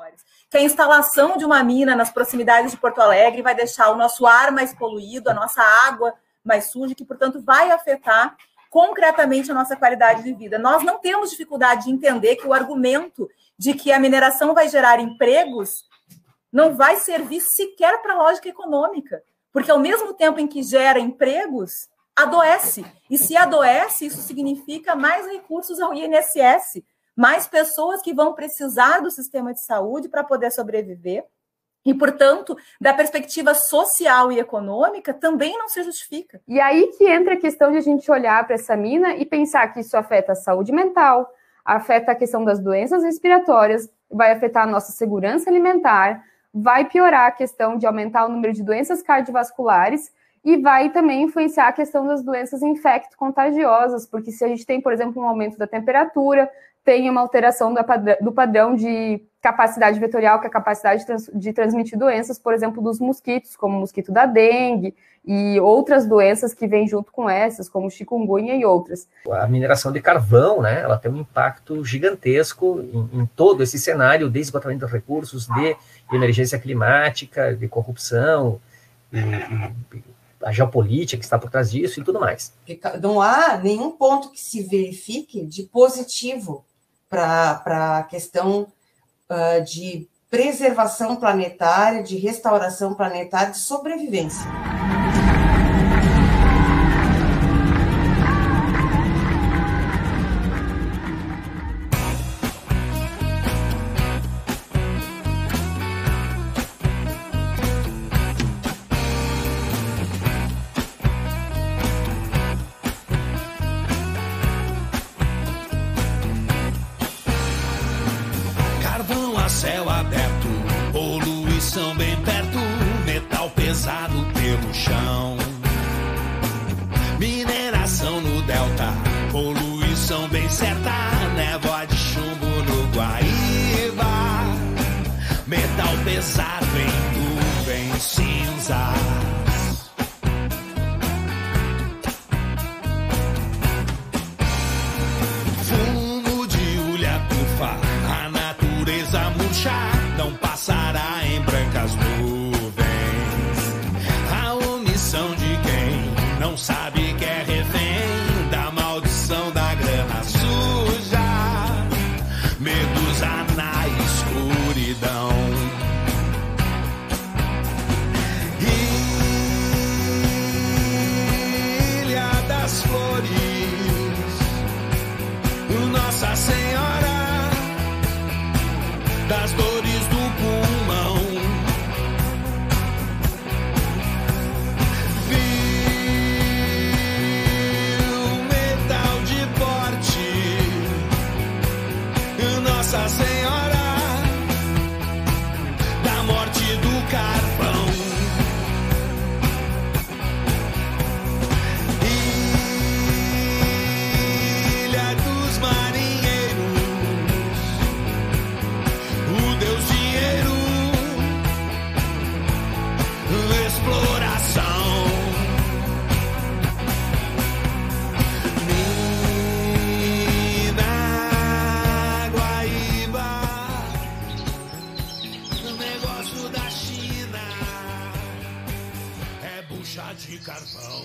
respiratórias, que a instalação de uma mina nas proximidades de Porto Alegre vai deixar o nosso ar mais poluído, a nossa água mais suja, que, portanto, vai afetar concretamente a nossa qualidade de vida. Nós não temos dificuldade de entender que o argumento de que a mineração vai gerar empregos não vai servir sequer para a lógica econômica, porque ao mesmo tempo em que gera empregos, adoece. E se adoece, isso significa mais recursos ao INSS, mais pessoas que vão precisar do sistema de saúde para poder sobreviver. E, portanto, da perspectiva social e econômica, também não se justifica. E aí que entra a questão de a gente olhar para essa mina e pensar que isso afeta a saúde mental, afeta a questão das doenças respiratórias, vai afetar a nossa segurança alimentar, vai piorar a questão de aumentar o número de doenças cardiovasculares e vai também influenciar a questão das doenças infecto-contagiosas, porque se a gente tem, por exemplo, um aumento da temperatura, tem uma alteração do padrão de capacidade vetorial, que é a capacidade de transmitir doenças, por exemplo, dos mosquitos, como o mosquito da dengue e outras doenças que vêm junto com essas, como chikungunya e outras. A mineração de carvão, né, ela tem um impacto gigantesco em todo esse cenário de esgotamento de recursos, de emergência climática, de corrupção, e a geopolítica que está por trás disso e tudo mais. Não há nenhum ponto que se verifique de positivo para a questão de preservação planetária, de restauração planetária, de sobrevivência. Céu aberto, poluição bem perto, metal pesado pelo chão. Mineração no delta, poluição bem certa, névoa de chumbo no Guaíba. Metal pesado em nuvens cinzas. Fumo de ulha tufa, não passará em brancas nuvens. A omissão de quem não sabe que é refém da maldição da grana suja. Medusa na escuridão. Ilha das Flores, Nossa Senhora das dores do pulmão. Viu metal de porte, Nossa Senhora da morte do carvão. Ilha dos marinheiros, Deus dinheiro, exploração. Mina Guaíba, o negócio da China é bucha de carvão.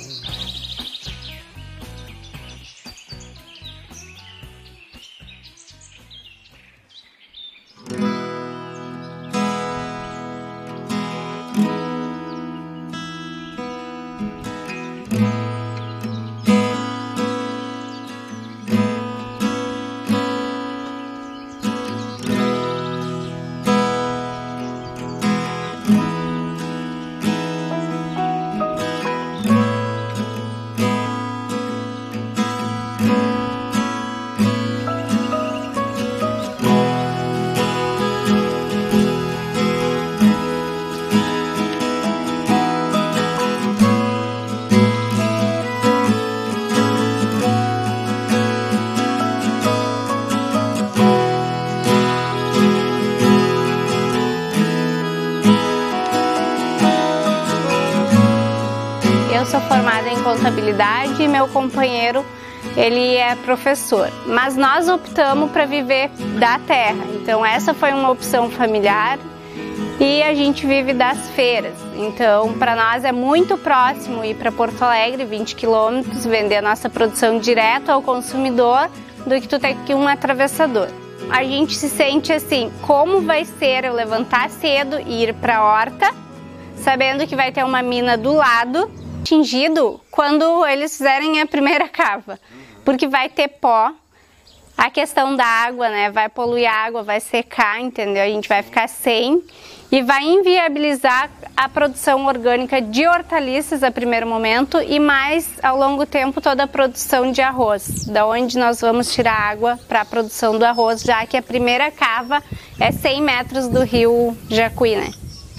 Eu sou formada em contabilidade e meu companheiro ele é professor. Mas nós optamos para viver da terra, então essa foi uma opção familiar. E a gente vive das feiras, então para nós é muito próximo ir para Porto Alegre, 20 quilômetros, vender a nossa produção direto ao consumidor, do que tu ter aqui um atravessador. A gente se sente assim, como vai ser eu levantar cedo e ir para a horta, sabendo que vai ter uma mina do lado, atingido quando eles fizerem a primeira cava, porque vai ter pó. A questão da água, né, vai poluir a água, vai secar, entendeu? A gente vai ficar sem e vai inviabilizar a produção orgânica de hortaliças a primeiro momento e mais ao longo tempo toda a produção de arroz, da onde nós vamos tirar água para a produção do arroz, já que a primeira cava é 100 metros do rio Jacuí, né?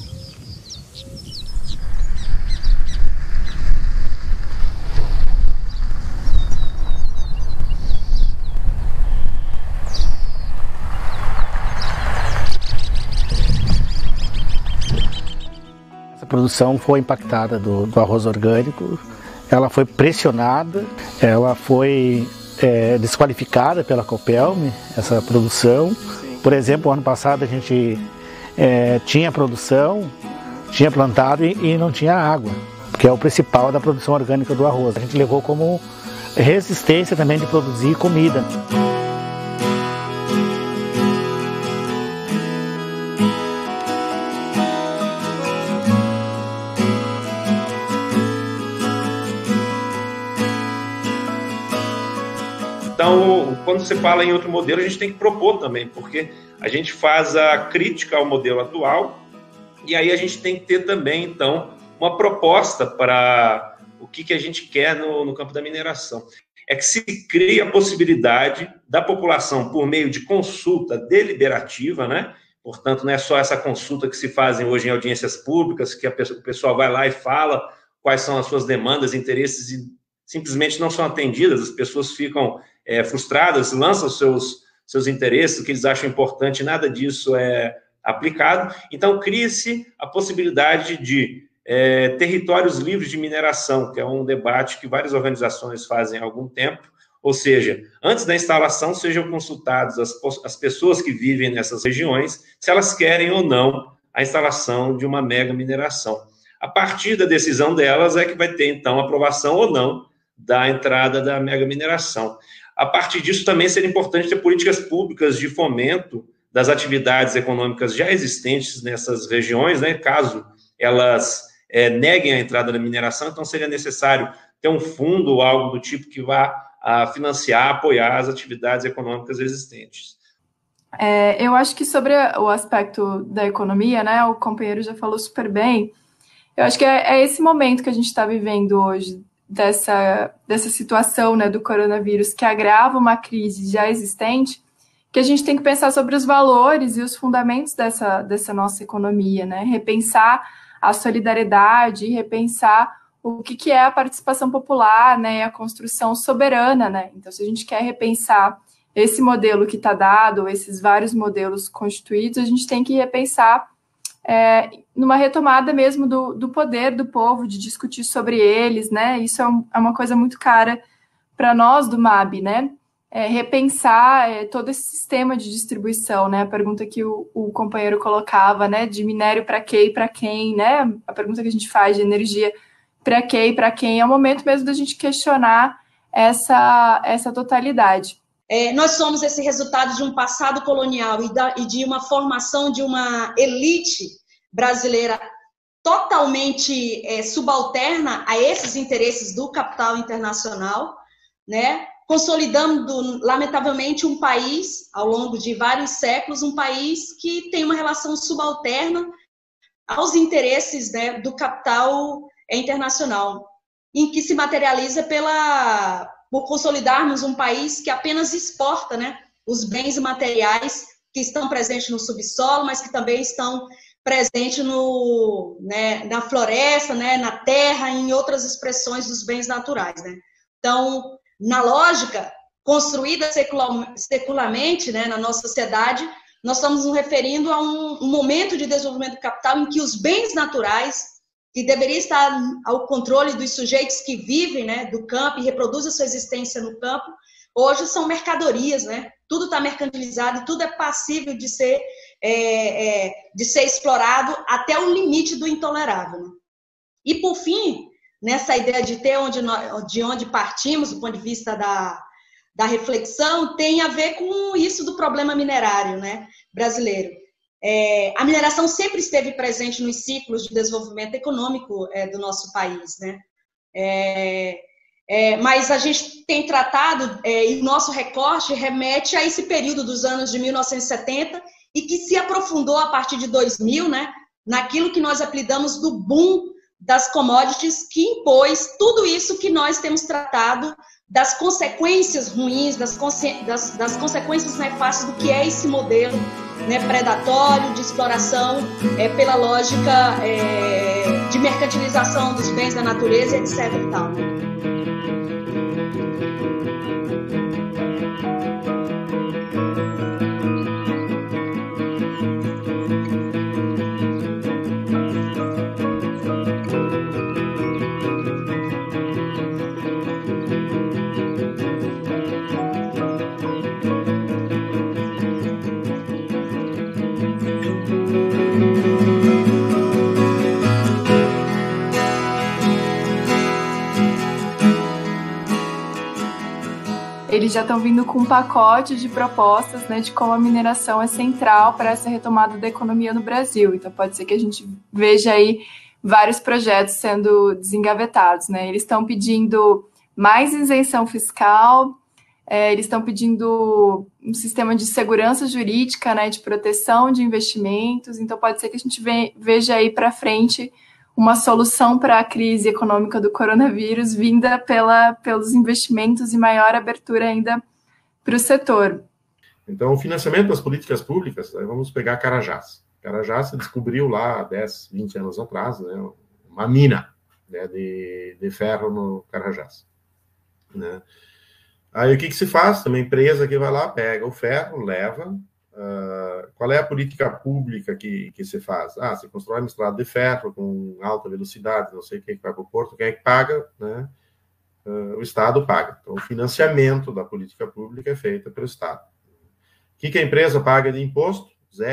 A produção foi impactada do arroz orgânico, ela foi pressionada, ela foi desqualificada pela Copelme, essa produção. Por exemplo, ano passado a gente tinha produção, tinha plantado e não tinha água, que é o principal da produção orgânica do arroz. A gente levou como resistência também de produzir comida. Então, quando você fala em outro modelo, a gente tem que propor também, porque a gente faz a crítica ao modelo atual e aí a gente tem que ter também, então, uma proposta para o que a gente quer no campo da mineração. É que se cria a possibilidade da população, por meio de consulta deliberativa, né? Portanto, não é só essa consulta que se fazem hoje em audiências públicas, que o pessoal vai lá e fala quais são as suas demandas, interesses e simplesmente não são atendidas, as pessoas ficam frustradas, lançam seus interesses, o que eles acham importante, nada disso é aplicado. Então, cria-se a possibilidade de territórios livres de mineração, que é um debate que várias organizações fazem há algum tempo, ou seja, antes da instalação sejam consultadas as pessoas que vivem nessas regiões, se elas querem ou não a instalação de uma mega mineração. A partir da decisão delas é que vai ter, então, aprovação ou não da entrada da mega mineração. A partir disso, também seria importante ter políticas públicas de fomento das atividades econômicas já existentes nessas regiões, né? Caso elas neguem a entrada da mineração, então seria necessário ter um fundo ou algo do tipo que vá financiar, apoiar as atividades econômicas existentes. Eu acho que sobre o aspecto da economia, né, o companheiro já falou super bem, eu acho que é esse momento que a gente está vivendo hoje, dessa situação, né, do coronavírus, que agrava uma crise já existente, que a gente tem que pensar sobre os valores e os fundamentos dessa nossa economia, né, repensar a solidariedade, repensar o que é a participação popular, né, a construção soberana, né, então se a gente quer repensar esse modelo que está dado, esses vários modelos constituídos, a gente tem que repensar numa retomada mesmo do poder do povo, de discutir sobre eles, né? Isso é uma coisa muito cara para nós do MAB, né? Repensar todo esse sistema de distribuição, né? A pergunta que o companheiro colocava, né? De minério para quê e para quem, né? A pergunta que a gente faz de energia para quê e para quem. É o momento mesmo da gente questionar essa totalidade. Nós somos esse resultado de um passado colonial e de uma formação de uma elite brasileira totalmente subalterna a esses interesses do capital internacional, né? Consolidando, lamentavelmente, um país, ao longo de vários séculos, um país que tem uma relação subalterna aos interesses, né, do capital internacional, em que se materializa por consolidarmos um país que apenas exporta, né, os bens materiais que estão presentes no subsolo, mas que também estão presentes na floresta, né, na terra, em outras expressões dos bens naturais, né? Então, na lógica construída secularmente, né, na nossa sociedade, nós estamos nos referindo a um momento de desenvolvimento do capital em que os bens naturais que deveria estar ao controle dos sujeitos que vivem, né, do campo e reproduzem a sua existência no campo, hoje são mercadorias, né? Tudo está mercantilizado e tudo é passível de ser explorado até o limite do intolerável. Né? E, por fim, nessa ideia de ter de onde partimos, do ponto de vista da reflexão, tem a ver com isso do problema minerário, né, brasileiro. A mineração sempre esteve presente nos ciclos de desenvolvimento econômico do nosso país, né? Mas a gente tem tratado, e o nosso recorte remete a esse período dos anos de 1970 e que se aprofundou a partir de 2000, né? Naquilo que nós apelidamos do boom das commodities, que impôs tudo isso que nós temos tratado, das consequências ruins, das consequências nefastas do que é esse modelo, né, predatório, de exploração, pela lógica de mercantilização dos bens da natureza, etc. E tal, né? Eles já estão vindo com um pacote de propostas, né, de como a mineração é central para essa retomada da economia no Brasil. Então, pode ser que a gente veja aí vários projetos sendo desengavetados, né? Eles estão pedindo mais isenção fiscal, eles estão pedindo um sistema de segurança jurídica, né, de proteção de investimentos. Então, pode ser que a gente veja aí para frente uma solução para a crise econômica do coronavírus vinda pelos investimentos e maior abertura ainda para o setor. Então, o financiamento das políticas públicas, vamos pegar Carajás. Carajás se descobriu lá 10, 20 anos atrás, né, uma mina, né, de ferro no Carajás. Né? Aí o que se faz? Tem uma empresa que vai lá, pega o ferro, leva. Qual é a política pública que se faz? Se constrói uma estrada de ferro com alta velocidade, não sei quem que vai para o porto, quem é que paga, né? O Estado paga. Então, o financiamento da política pública é feito pelo Estado. O que a empresa paga de imposto?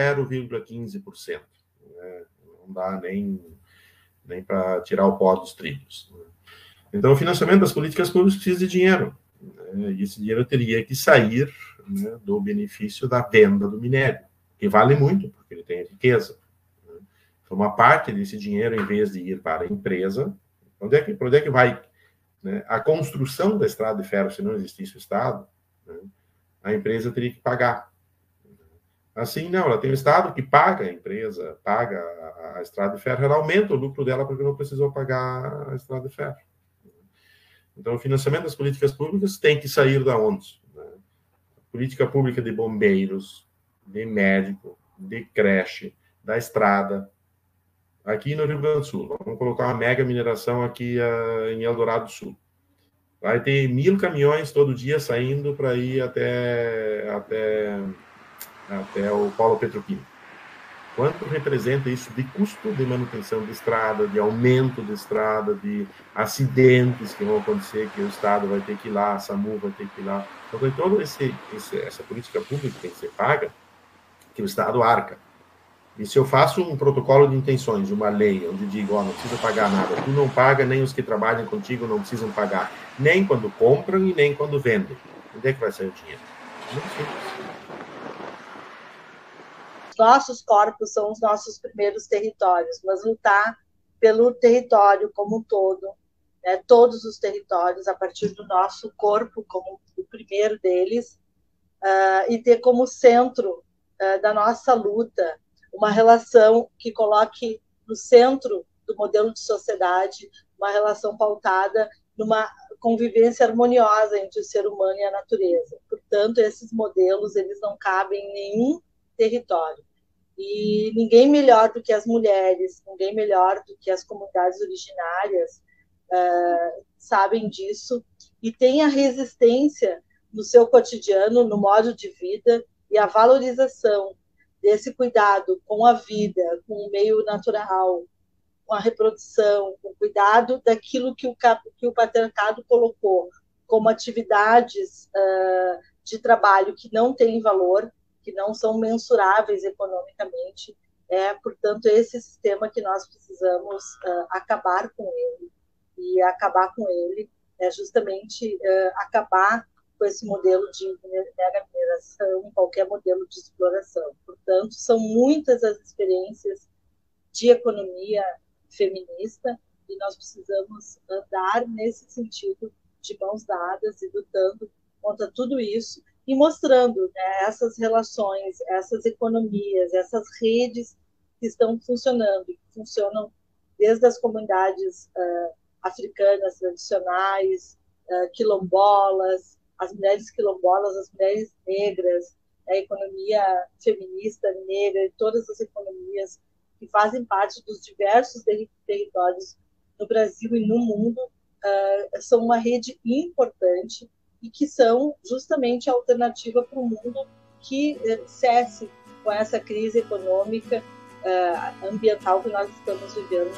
0,15%. Né? Não dá nem para tirar o pó dos trilhos. Né? Então, o financiamento das políticas públicas precisa de dinheiro. Né? E esse dinheiro teria que sair, né, do benefício da venda do minério, que vale muito, porque ele tem riqueza. Né? Então, uma parte desse dinheiro, em vez de ir para a empresa, para onde é que vai? Né? A construção da estrada de ferro, se não existisse o Estado, né, a empresa teria que pagar. Assim, não, ela tem o Estado que paga a empresa, paga a estrada de ferro, ela aumenta o lucro dela porque não precisou pagar a estrada de ferro. Então, o financiamento das políticas públicas tem que sair da onde? Política pública de bombeiros, de médico, de creche, da estrada. Aqui no Rio Grande do Sul, vamos colocar uma mega mineração aqui em Eldorado do Sul. Vai ter 1.000 caminhões todo dia saindo para ir até o polo petroquímico. Quanto representa isso de custo de manutenção de estrada, de aumento de estrada, de acidentes que vão acontecer, que o Estado vai ter que ir lá, a SAMU vai ter que ir lá. Então, tem toda essa política pública que tem que ser paga, que o Estado arca. E se eu faço um protocolo de intenções, uma lei, onde digo, não precisa pagar nada, tu não paga, nem os que trabalham contigo não precisam pagar, nem quando compram e nem quando vendem. Onde é que vai sair o dinheiro? Muito simples. Nossos corpos são os nossos primeiros territórios, mas lutar pelo território como um todo, né, todos os territórios, a partir do nosso corpo como o primeiro deles, e ter como centro da nossa luta uma relação que coloque no centro do modelo de sociedade uma relação pautada numa convivência harmoniosa entre o ser humano e a natureza. Portanto, esses modelos eles não cabem em nenhum território. E ninguém melhor do que as mulheres, ninguém melhor do que as comunidades originárias sabem disso e têm a resistência no seu cotidiano, no modo de vida e a valorização desse cuidado com a vida, com o meio natural, com a reprodução, com o cuidado daquilo que o patriarcado colocou como atividades de trabalho que não têm valor, que não são mensuráveis economicamente. Portanto, esse sistema que nós precisamos acabar com ele. E acabar com ele é justamente acabar com esse modelo de mega mineração, qualquer modelo de exploração. Portanto, são muitas as experiências de economia feminista e nós precisamos andar nesse sentido de mãos dadas e lutando contra tudo isso e mostrando, né, essas relações, essas economias, essas redes que estão funcionando, que funcionam desde as comunidades africanas tradicionais, quilombolas, as mulheres quilombolas, as mulheres negras, a economia feminista negra e todas as economias que fazem parte dos diversos territórios no Brasil e no mundo, são uma rede importante e que são justamente a alternativa para o mundo que cesse com essa crise econômica, ambiental que nós estamos vivendo.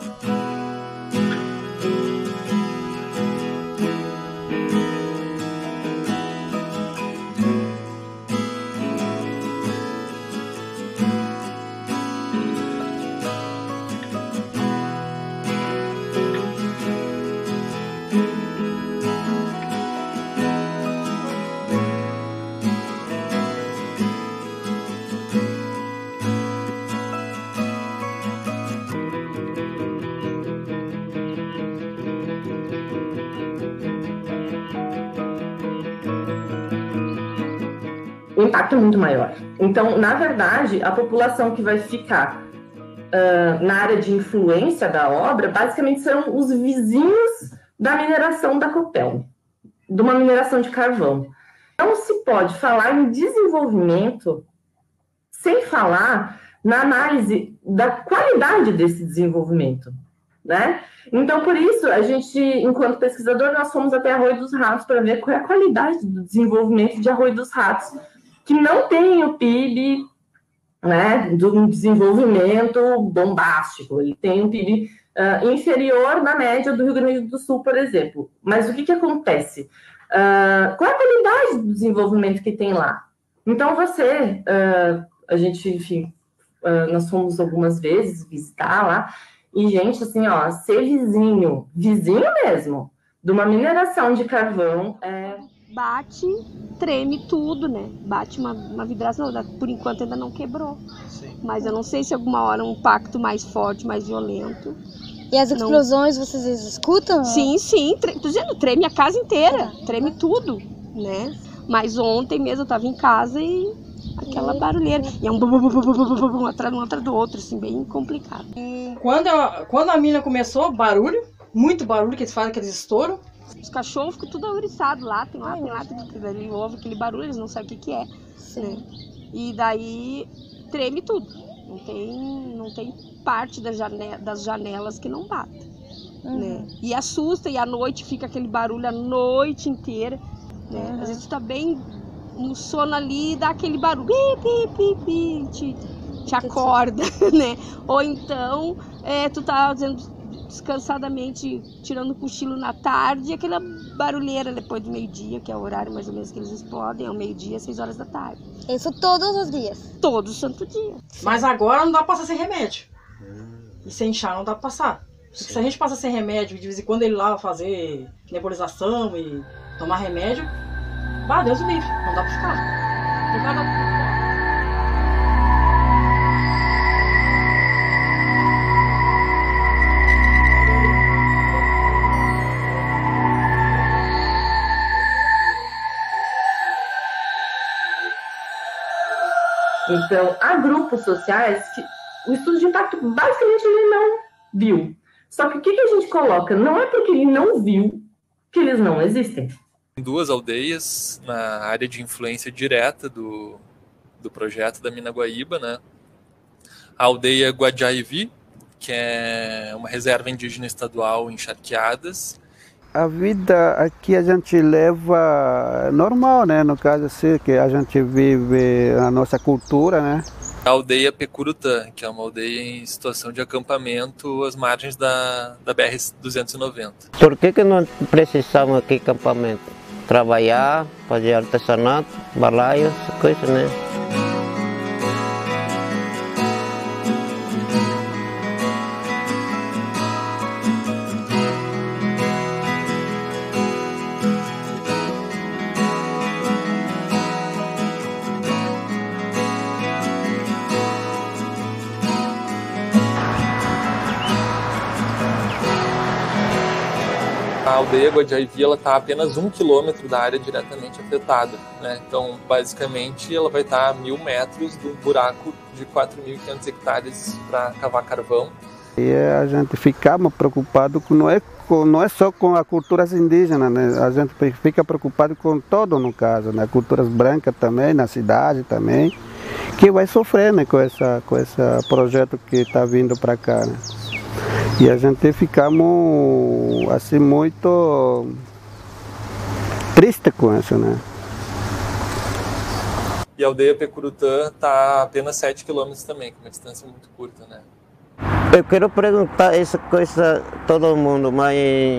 O impacto é muito maior. Então, na verdade, a população que vai ficar na área de influência da obra, basicamente são os vizinhos da mineração da Copel, de uma mineração de carvão. Não se pode falar em desenvolvimento sem falar na análise da qualidade desse desenvolvimento, né? Então, por isso, a gente, enquanto pesquisador, nós fomos até Arroio dos Ratos para ver qual é a qualidade do desenvolvimento de Arroio dos Ratos, que não tem o PIB, né, de um desenvolvimento bombástico. Ele tem um PIB inferior na média do Rio Grande do Sul, por exemplo. Mas o que acontece? Qual é a qualidade do desenvolvimento que tem lá? Então, a gente, enfim, nós fomos algumas vezes visitar lá, e, gente, assim, ó, ser vizinho mesmo, de uma mineração de carvão bate, treme tudo, né? Bate uma vibração, por enquanto ainda não quebrou. Sim. Mas eu não sei se alguma hora um impacto mais forte, mais violento. E as explosões vocês escutam? Sim, tô dizendo, treme a casa inteira, treme tudo, né? Mas ontem mesmo eu tava em casa e aquela barulheira. E é um atrás do outro, assim, bem complicado. Quando a mina começou, barulho, muito barulho, que eles fazem aqueles estouros. Os cachorros ficam tudo ouriçados lá, tem lá, ele ouve aquele barulho, eles não sabem o que é. Né? E daí treme tudo. Não tem parte das janelas que não bata. Né? E assusta, e à noite fica aquele barulho a noite inteira. Né? Às vezes tu tá bem no sono ali e dá aquele barulho, te acorda, né? Ou então tu tá descansadamente tirando o cochilo na tarde e aquela barulheira depois do meio-dia, que é o horário mais ou menos que eles explodem, ao meio-dia, 6 horas da tarde. Isso todos os dias? Todo santo dia. Mas agora não dá pra passar sem remédio. E sem chá não dá pra passar. Porque se a gente passa sem remédio, de vez em quando ele lá fazer nebulização e tomar remédio, Deus o livre, não dá pra ficar. Não dá pra ficar. Então, há grupos sociais que o estudo de impacto basicamente ele não viu. Só que o que a gente coloca? Não é porque ele não viu que eles não existem. Em 2 aldeias na área de influência direta do projeto da Mina Guaíba, né? A aldeia Guajaivi, que é uma reserva indígena estadual em Charqueadas. A vida aqui a gente leva normal, né? No caso assim, que a gente vive a nossa cultura, né? A aldeia Pecurutã, que é uma aldeia em situação de acampamento às margens da BR-290. Por que nós precisamos aqui de acampamento? Trabalhar, fazer artesanato, balaios, coisas, né? A aldeia Guadiaivi está a apenas 1 quilômetro da área diretamente afetada, né? Então, basicamente, ela vai estar a 1.000 metros de um buraco de 4.500 hectares para cavar carvão. E a gente fica preocupado com não é só com as culturas indígenas, né? A gente fica preocupado com todo, no caso, né? Culturas brancas também, na cidade também, que vai sofrer, né? com esse projeto que está vindo para cá, né? E a gente ficamos assim muito triste com isso, né? E a aldeia Pecurutã está a apenas 7 quilômetros também, com uma distância muito curta, né? Eu quero perguntar essa coisa a todo mundo, mas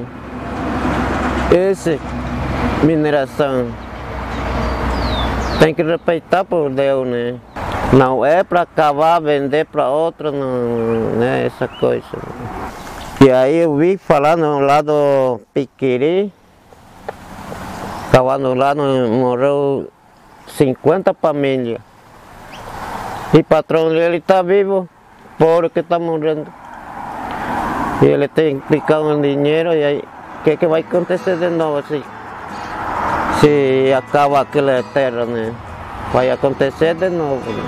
essa mineração tem que respeitar por Deus, né? Não é para acabar, vender para outro, não, né? Essa coisa. E aí eu vi falar no lado Piquiri, cavando lá, morreu 50 famílias. E o patrão dele está vivo, pobre que está morrendo. E ele tem que aplicar um dinheiro, e aí o que vai acontecer de novo assim? Se acaba aquela terra, né? Vai acontecer de novo, né?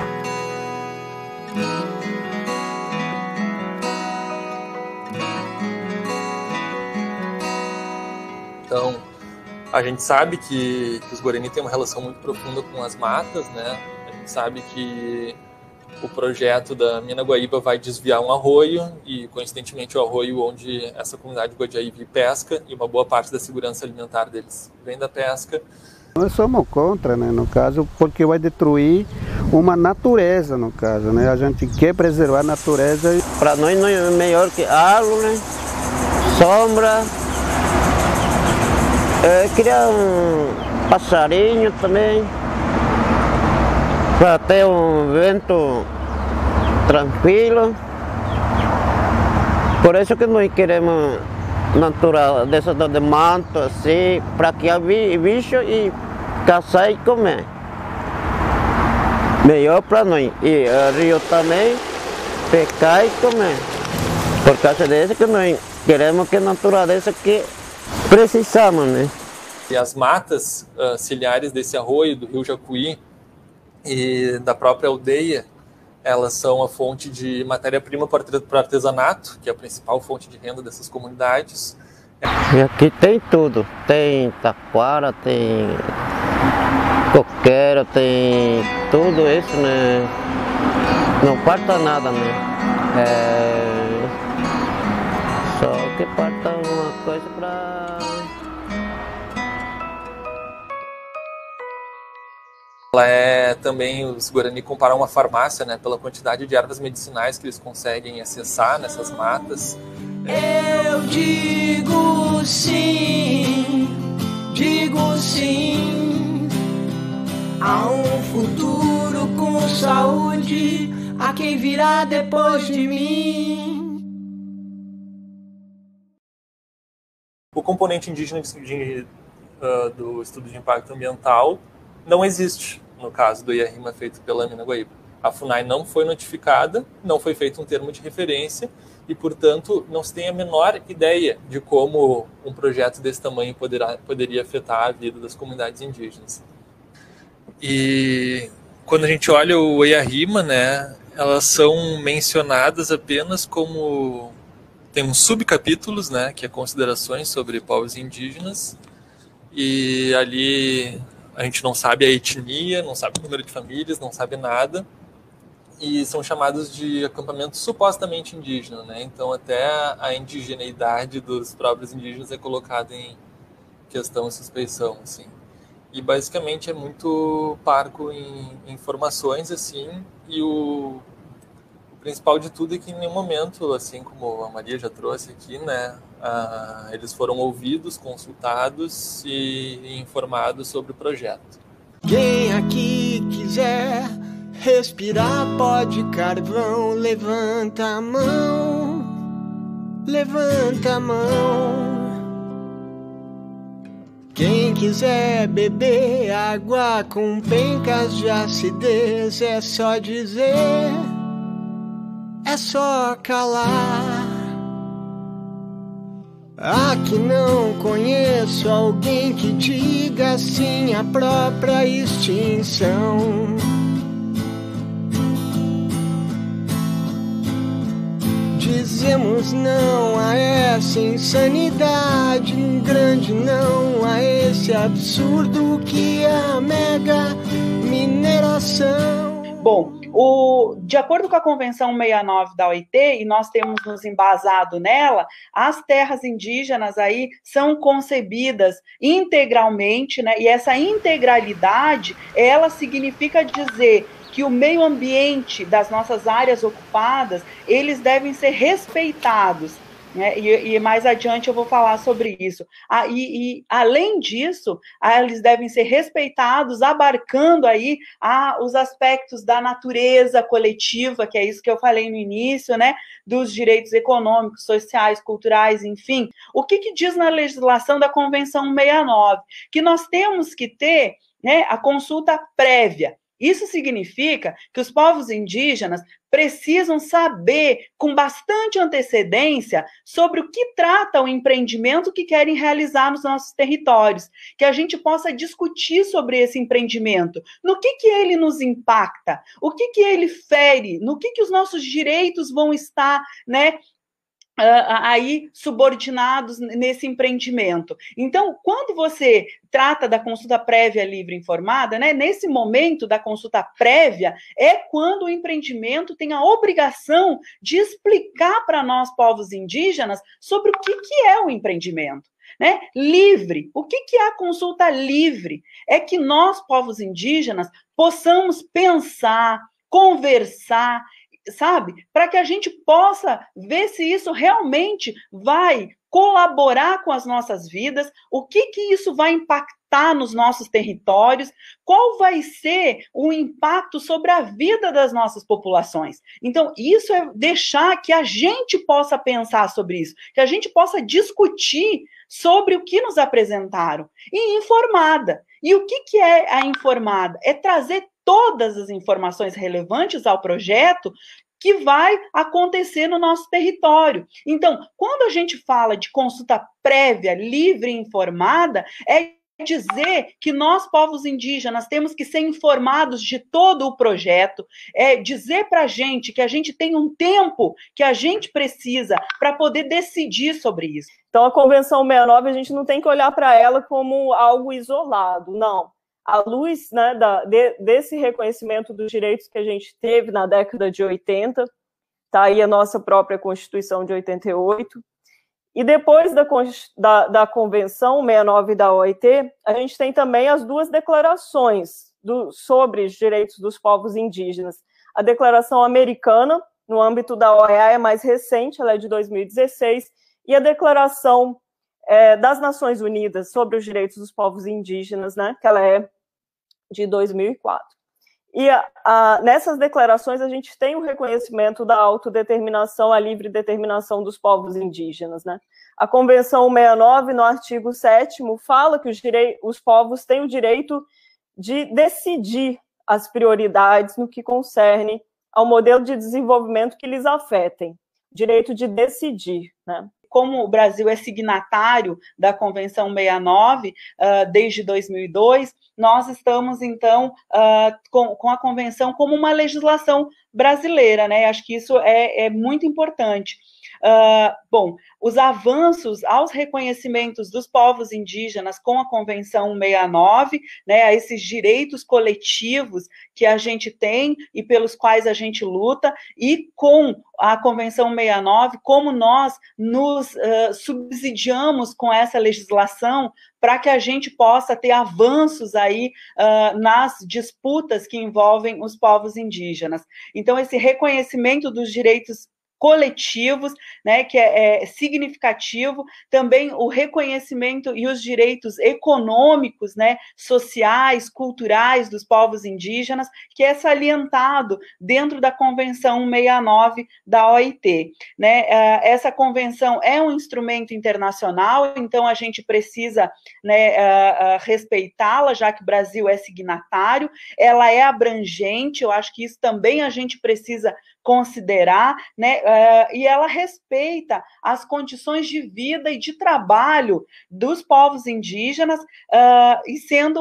Então, a gente sabe que os Guarani têm uma relação muito profunda com as matas, né? A gente sabe que o projeto da Mina Guaíba vai desviar um arroio e, coincidentemente, o arroio onde essa comunidade Guadiaivi pesca, e uma boa parte da segurança alimentar deles vem da pesca. Nós somos contra, né, no caso, porque vai destruir uma natureza, no caso, né? A gente quer preservar a natureza. Para nós não é melhor que árvore, sombra, criar um passarinho também, para ter um vento tranquilo. Por isso que nós queremos natural, dessa de manto, assim, para criar bicho e caçar e comer. Melhor para nós. E rio também, pescar e comer. Por causa disso que nós queremos que a natureza que precisamos, né? E as matas ciliares desse arroio, do rio Jacuí e da própria aldeia, elas são a fonte de matéria-prima para o artesanato, que é a principal fonte de renda dessas comunidades. E aqui tem tudo, tem taquara, tem coqueiro, tem tudo isso, né? Não falta nada, né? Só que falta uma coisa para... Ela é também, os Guarani comparam uma farmácia, né, pela quantidade de ervas medicinais que eles conseguem acessar nessas matas. Eu digo sim a um futuro com saúde, a quem virá depois de mim. O componente indígena do estudo de impacto ambiental não existe no caso do IARIMA feito pela Mina Guaíba. A FUNAI não foi notificada, não foi feito um termo de referência e, portanto, não se tem a menor ideia de como um projeto desse tamanho poderia afetar a vida das comunidades indígenas. E quando a gente olha o IARIMA, né, elas são mencionadas apenas como... Tem uns subcapítulos, né, que é considerações sobre povos indígenas, e ali a gente não sabe a etnia, não sabe o número de famílias, não sabe nada, e são chamados de acampamentos supostamente indígenas, né? Então até a indigeneidade dos próprios indígenas é colocada em questão e suspeição, assim. e basicamente é muito parco em informações, assim, e o principal de tudo é que em nenhum momento, assim como a Maria já trouxe aqui, né, eles foram ouvidos, consultados e informados sobre o projeto. Quem aqui quiser respirar pó de carvão, levanta a mão, levanta a mão. Quem quiser beber água com pencas de acidez, é só dizer, é só calar. Aqui não conheço alguém que diga sim à própria extinção. Dizemos não a essa insanidade, um grande não a esse absurdo que é a mega mineração. Bom, de acordo com a Convenção 69 da OIT, e nós temos nos embasado nela, as terras indígenas aí são concebidas integralmente, né? E essa integralidade, ela significa dizer que o meio ambiente das nossas áreas ocupadas, eles devem ser respeitados, né? E mais adiante eu vou falar sobre isso. E além disso, eles devem ser respeitados, abarcando aí os aspectos da natureza coletiva, que é isso que eu falei no início, né? Dos direitos econômicos, sociais, culturais, enfim. O que diz na legislação da Convenção 69? Que nós temos que ter, né, a consulta prévia. Isso significa que os povos indígenas precisam saber com bastante antecedência sobre o que trata o empreendimento que querem realizar nos nossos territórios, que a gente possa discutir sobre esse empreendimento, no que ele nos impacta, o que ele fere, no que os nossos direitos vão estar, né, aí subordinados nesse empreendimento. Então, quando você trata da consulta prévia livre informada, né, nesse momento da consulta prévia é quando o empreendimento tem a obrigação de explicar para nós, povos indígenas, sobre o que é o empreendimento. Né? Livre. O que é a consulta livre? É que nós, povos indígenas, possamos pensar, conversar, sabe? Para que a gente possa ver se isso realmente vai colaborar com as nossas vidas, o que isso vai impactar nos nossos territórios, qual vai ser o impacto sobre a vida das nossas populações. Então, isso é deixar que a gente possa pensar sobre isso, que a gente possa discutir sobre o que nos apresentaram. E informada. E o que é a informada? É trazer todas as informações relevantes ao projeto que vai acontecer no nosso território. Então, quando a gente fala de consulta prévia, livre e informada, é dizer que nós, povos indígenas, temos que ser informados de todo o projeto, é dizer para a gente que a gente tem um tempo que a gente precisa para poder decidir sobre isso. Então, a Convenção 69, a gente não tem que olhar para ela como algo isolado, não. À luz, né, desse reconhecimento dos direitos que a gente teve na década de 80, está aí a nossa própria Constituição de 88, e depois da Convenção 69 da OIT, a gente tem também as duas declarações sobre os direitos dos povos indígenas. A Declaração Americana, no âmbito da OEA, é mais recente, ela é de 2016, e a Declaração das Nações Unidas sobre os direitos dos povos indígenas, né, que ela é de 2004. E nessas declarações a gente tem o reconhecimento da autodeterminação, a livre determinação dos povos indígenas, né? A Convenção 69, no artigo 7º, fala que os povos têm o direito de decidir as prioridades no que concerne ao modelo de desenvolvimento que lhes afetem. Direito de decidir, né? Como o Brasil é signatário da Convenção 69 desde 2002, nós estamos, então, com a Convenção como uma legislação brasileira, né? Acho que isso é muito importante. Bom, os avanços aos reconhecimentos dos povos indígenas com a Convenção 169, né, a esses direitos coletivos que a gente tem e pelos quais a gente luta, e com a Convenção 169, como nós nos subsidiamos com essa legislação para que a gente possa ter avanços aí nas disputas que envolvem os povos indígenas. Então, esse reconhecimento dos direitos coletivos, né, que é significativo, também o reconhecimento e os direitos econômicos, né, sociais, culturais dos povos indígenas, que é salientado dentro da Convenção 169 da OIT, né? Essa convenção é um instrumento internacional, então a gente precisa, né, respeitá-la, já que o Brasil é signatário, ela é abrangente, eu acho que isso também a gente precisa considerar, né, e ela respeita as condições de vida e de trabalho dos povos indígenas e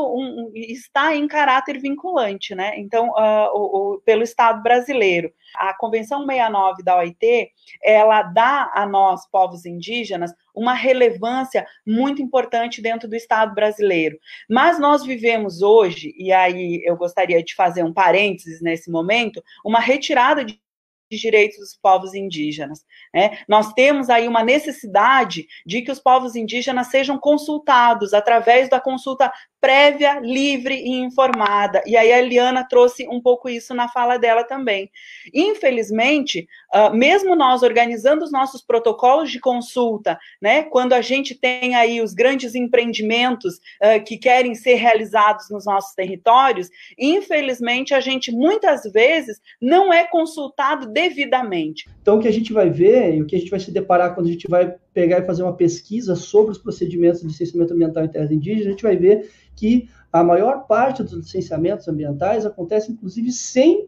está em caráter vinculante, né? Então, pelo Estado brasileiro. A Convenção 169 da OIT, ela dá a nós, povos indígenas, uma relevância muito importante dentro do Estado brasileiro. Mas nós vivemos hoje, e aí eu gostaria de fazer um parênteses nesse momento, uma retirada de direitos dos povos indígenas, né? Nós temos aí uma necessidade de que os povos indígenas sejam consultados através da consulta prévia, livre e informada, e aí a Eliana trouxe um pouco isso na fala dela também. Infelizmente, mesmo nós organizando os nossos protocolos de consulta, né, quando a gente tem aí os grandes empreendimentos que querem ser realizados nos nossos territórios, infelizmente a gente muitas vezes não é consultado devidamente. Então, o que a gente vai ver, e o que a gente vai se deparar quando a gente vai pegar e fazer uma pesquisa sobre os procedimentos de licenciamento ambiental em terras indígenas, a gente vai ver que a maior parte dos licenciamentos ambientais acontece, inclusive, sem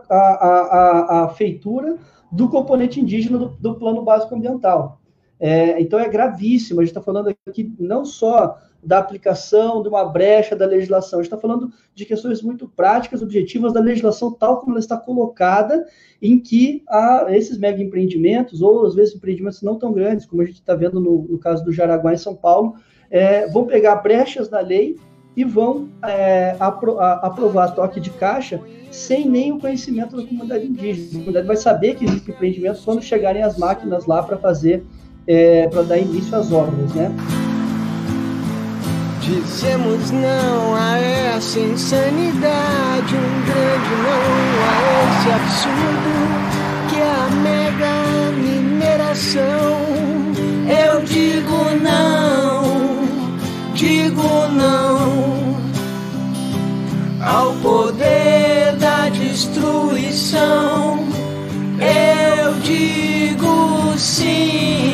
a feitura do componente indígena do Plano Básico Ambiental. Então, é gravíssimo. A gente está falando aqui não só da aplicação de uma brecha da legislação, a gente está falando de questões muito práticas, objetivas da legislação tal como ela está colocada, em que esses mega empreendimentos, ou às vezes empreendimentos não tão grandes, como a gente está vendo no caso do Jaraguá em São Paulo, vão pegar brechas na lei e vão aprovar toque de caixa sem nem o conhecimento da comunidade indígena. A comunidade vai saber que existe empreendimento quando chegarem as máquinas lá para fazer, para dar início às obras, né? Dizemos não a essa insanidade, um grande não a esse absurdo que é a mega mineração. Eu digo não ao poder da destruição. Eu digo sim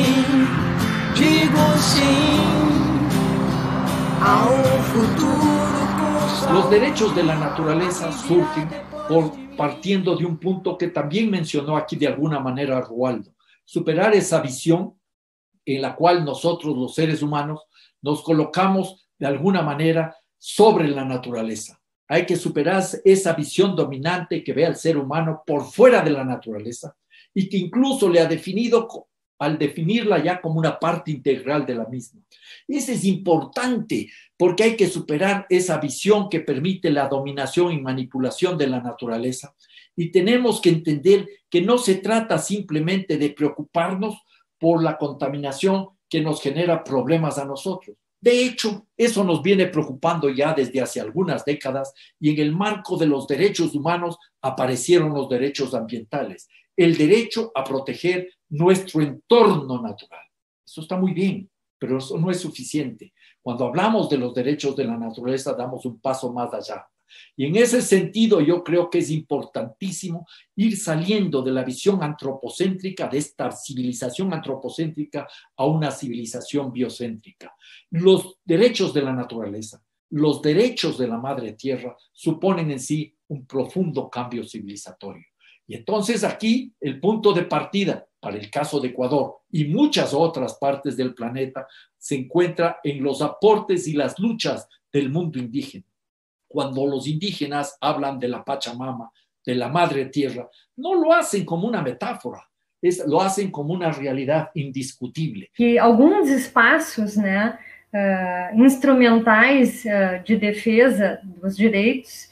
a un futuro. Los derechos de la naturaleza surgen partiendo de un punto que también mencionó aquí de alguna manera Rualdo: superar esa visión en la cual nosotros, los seres humanos, nos colocamos de alguna manera sobre la naturaleza. Hay que superar esa visión dominante que ve al ser humano por fuera de la naturaleza y que incluso le ha definido al definirla ya como una parte integral de la misma. Eso es importante porque hay que superar esa visión que permite la dominación y manipulación de la naturaleza, y tenemos que entender que no se trata simplemente de preocuparnos por la contaminación que nos genera problemas a nosotros. De hecho, eso nos viene preocupando ya desde hace algunas décadas, y en el marco de los derechos humanos aparecieron los derechos ambientales, el derecho a proteger nuestro entorno natural. Eso está muy bien, pero eso no es suficiente. Cuando hablamos de los derechos de la naturaleza, damos un paso más allá. Y en ese sentido, yo creo que es importantísimo ir saliendo de la visión antropocéntrica, de esta civilización antropocéntrica, a una civilización biocéntrica. Los derechos de la naturaleza, los derechos de la madre tierra, suponen en sí un profundo cambio civilizatorio. Y entonces aquí el punto de partida para el caso de Ecuador y muchas otras partes del planeta se encuentra en los aportes y las luchas del mundo indígena. Cuando los indígenas hablan de la Pachamama, de la madre tierra, no lo hacen como una metáfora. lo hacen como una realidad indiscutible. Que alguns espaços, né, instrumentais de defesa dos direitos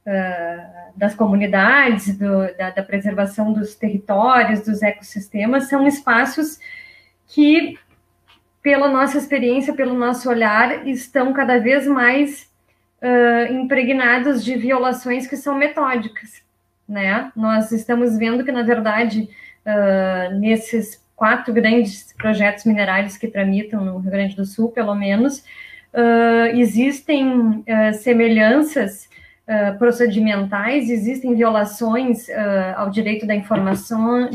das comunidades, da preservação dos territórios, dos ecossistemas, são espaços que, pela nossa experiência, pelo nosso olhar, estão cada vez mais impregnados de violações que são metódicas, né? Nós estamos vendo que, na verdade, nesses 4 grandes projetos minerários que tramitam no Rio Grande do Sul, pelo menos, existem semelhanças procedimentais, existem violações ao direito da informação,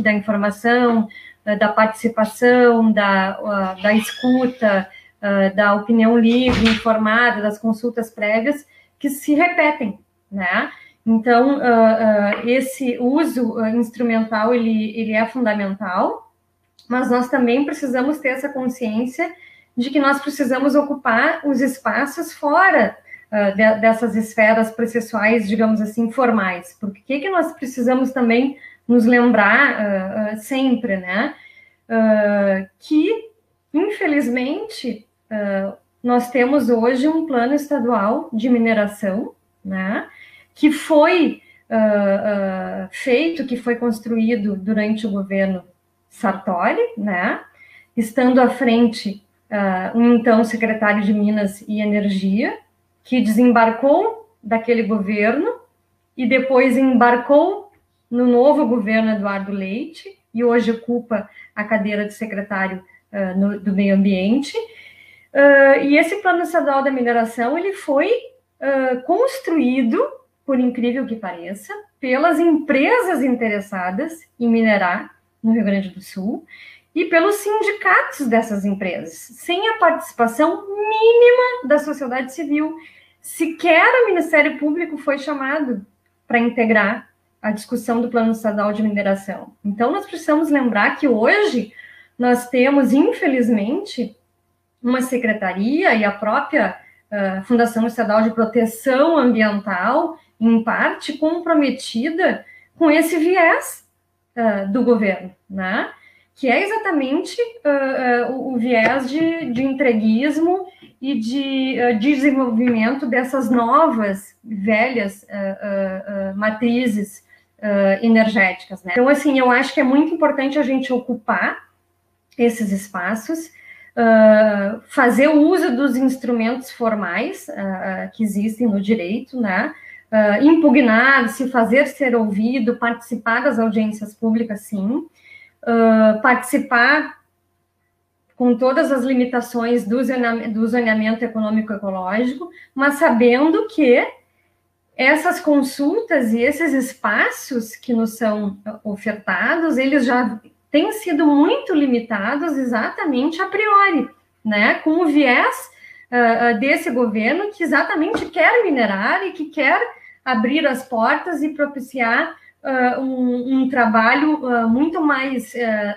da participação, da escuta, da opinião livre, informada, das consultas prévias, que se repetem, né? Então, esse uso instrumental, ele é fundamental, mas nós também precisamos ter essa consciência de que nós precisamos ocupar os espaços fora dessas esferas processuais, digamos assim, formais. Porque o que nós precisamos também nos lembrar sempre, né? Que, infelizmente, nós temos hoje um plano estadual de mineração, né? Que foi feito, que foi construído durante o governo Sartori, né? Estando à frente então secretário de Minas e Energia, que desembarcou daquele governo e depois embarcou no novo governo Eduardo Leite e hoje ocupa a cadeira de secretário do Meio Ambiente. E esse plano estadual da mineração, ele foi construído, por incrível que pareça, pelas empresas interessadas em minerar no Rio Grande do Sul e pelos sindicatos dessas empresas, sem a participação mínima da sociedade civil. Sequer o Ministério Público foi chamado para integrar a discussão do Plano Estadual de Mineração. Então, nós precisamos lembrar que hoje nós temos, infelizmente, uma secretaria e a própria Fundação Estadual de Proteção Ambiental, em parte, comprometida com esse viés do governo, né? Que é exatamente o viés de entreguismo e de desenvolvimento dessas novas, velhas matrizes energéticas, né? Então, assim, eu acho que é muito importante a gente ocupar esses espaços, fazer o uso dos instrumentos formais que existem no direito, né? Impugnar, se fazer ser ouvido, participar das audiências públicas, sim, participar com todas as limitações do zoneamento econômico-ecológico, mas sabendo que essas consultas e esses espaços que nos são ofertados, eles já têm sido muito limitados exatamente a priori, né, com o viés desse governo que exatamente quer minerar e que quer abrir as portas e propiciar um trabalho muito mais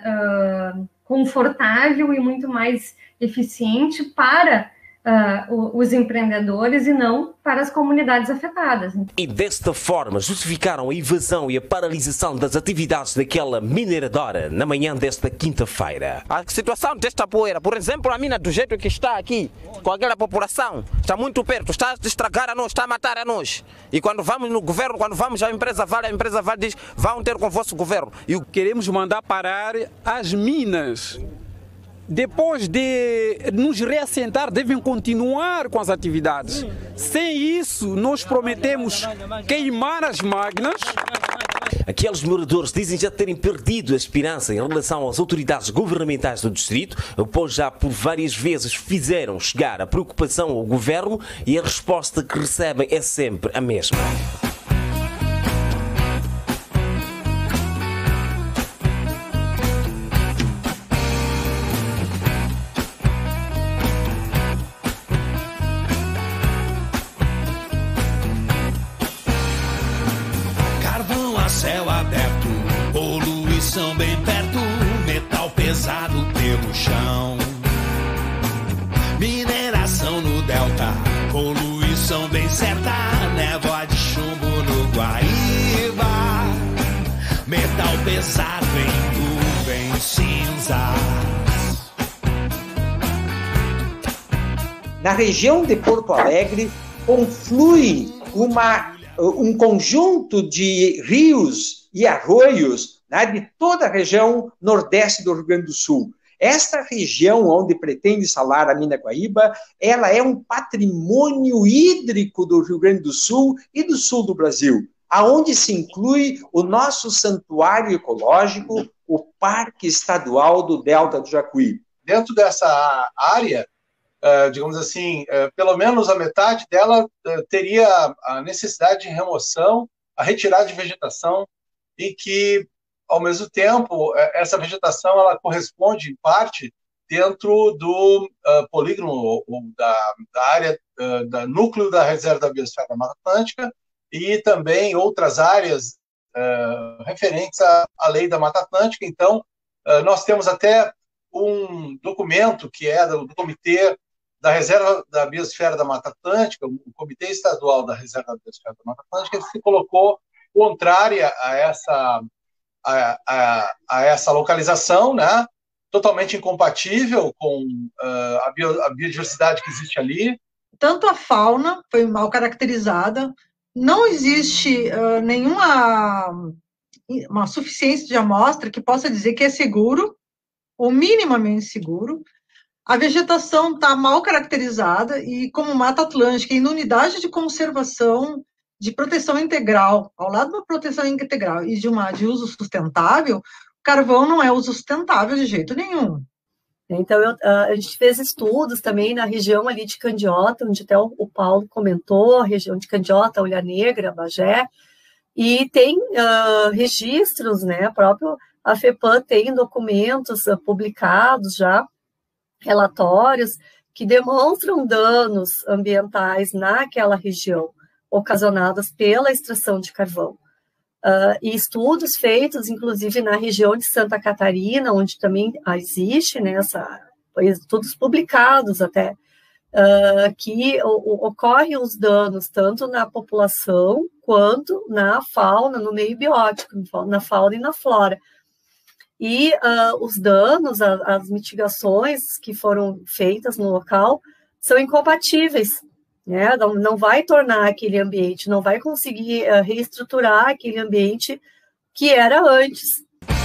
confortável e muito mais eficiente para os empreendedores e não para as comunidades afetadas. E desta forma justificaram a invasão e a paralisação das atividades daquela mineradora na manhã desta quinta-feira. A situação desta poeira, por exemplo, a mina do jeito que está aqui, com aquela população, está muito perto, está a estragar a nós, está a matar a nós. E quando vamos no governo, quando vamos à empresa Vale diz, vão ter com o vosso governo. E queremos mandar parar as minas. Depois de nos reassentar, devem continuar com as atividades. Sem isso, nós prometemos queimar as máquinas. Aqueles moradores dizem já terem perdido a esperança em relação às autoridades governamentais do distrito, pois já por várias vezes fizeram chegar a preocupação ao governo e a resposta que recebem é sempre a mesma. Céu aberto, poluição bem perto, metal pesado pelo chão. Mineração no delta, poluição bem certa, névoa de chumbo no Guaíba. Metal pesado em nuvem. nuvens cinzas. Na região de Porto Alegre, conflui um conjunto de rios e arroios, né, de toda a região nordeste do Rio Grande do Sul. Esta região onde pretende instalar a mina Guaíba, ela é um patrimônio hídrico do Rio Grande do Sul e do sul do Brasil, aonde se inclui o nosso santuário ecológico, o Parque Estadual do Delta do Jacuí. Dentro dessa área, digamos assim, pelo menos a metade dela teria a necessidade de remoção, a retirada de vegetação, e que, ao mesmo tempo, essa vegetação ela corresponde, em parte, dentro do polígono da área, da núcleo da Reserva da Biosfera da Mata Atlântica, e também outras áreas referentes à Lei da Mata Atlântica. Então, nós temos até um documento que é do Comitê da Reserva da Biosfera da Mata Atlântica, o Comitê Estadual da Reserva da Biosfera da Mata Atlântica, que se colocou contrária a essa localização, né? Totalmente incompatível com a biodiversidade que existe ali. Tanto a fauna foi mal caracterizada, não existe nenhuma uma suficiência de amostra que possa dizer que é seguro, ou minimamente seguro. A vegetação está mal caracterizada e, como Mata Atlântica, em unidade de conservação, de proteção integral, ao lado da proteção integral e de uso sustentável, carvão não é uso sustentável de jeito nenhum. Então, a gente fez estudos também na região ali de Candiota, onde até o Paulo comentou, a região de Candiota, Olha Negra, Bagé, e tem registros, né, próprio a FEPAM tem documentos publicados já, relatórios que demonstram danos ambientais naquela região, ocasionadas pela extração de carvão. E estudos feitos, inclusive, na região de Santa Catarina, onde também existe, né, estudos publicados até, que ocorrem os danos tanto na população quanto na fauna, no meio biótico, na fauna e na flora. E os danos, as mitigações que foram feitas no local são incompatíveis, né? Não vai tornar aquele ambiente, não vai conseguir reestruturar aquele ambiente que era antes.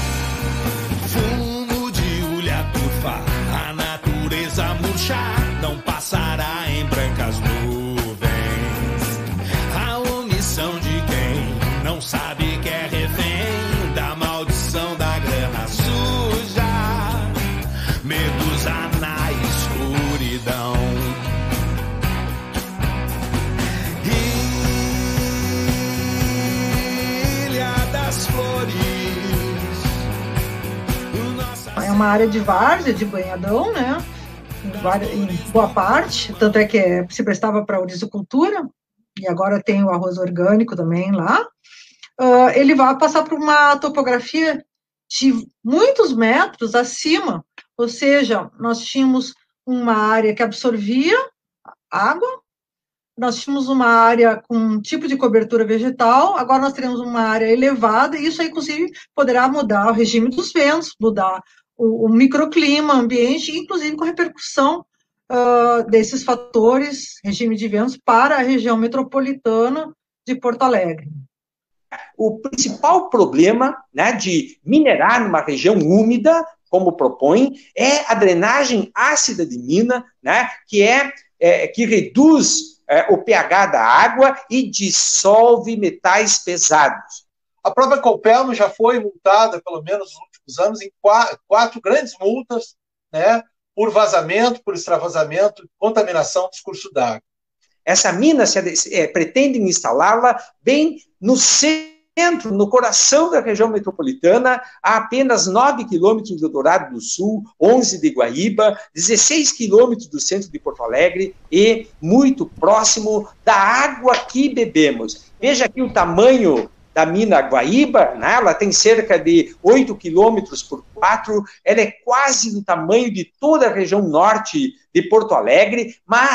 Fumo de ulha turfa, a natureza murchar, não passará em brancas nuvens. A omissão de quem não sabe que é refém da maldição da grana suja, medusa na escuridão. É uma área de várzea, de banhadão, né? Em boa parte, tanto é que se prestava para orizicultura, e agora tem o arroz orgânico também lá. Ele vai passar por uma topografia de muitos metros acima, ou seja, nós tínhamos uma área que absorvia água, nós tínhamos uma área com um tipo de cobertura vegetal, agora nós teremos uma área elevada, e isso aí, inclusive, poderá mudar o regime dos ventos, mudar o microclima, ambiente, inclusive com repercussão desses fatores, regime de ventos, para a região metropolitana de Porto Alegre. O principal problema, né, de minerar numa região úmida, como propõe, é a drenagem ácida de mina, né, que reduz o pH da água e dissolve metais pesados. A própria Copelmo já foi multada, pelo menos nos últimos anos, em quatro grandes multas, né, por vazamento, por extravasamento, contaminação dos cursos d'água. Essa mina pretende instalá-la bem no centro, no coração da região metropolitana, a apenas 9 quilômetros do Dourado do Sul, 11 de Guaíba, 16 quilômetros do centro de Porto Alegre e muito próximo da água que bebemos. Veja aqui o tamanho da mina Guaíba, né? Ela tem cerca de 8 quilômetros por 4, ela é quase do tamanho de toda a região norte de Porto Alegre, mas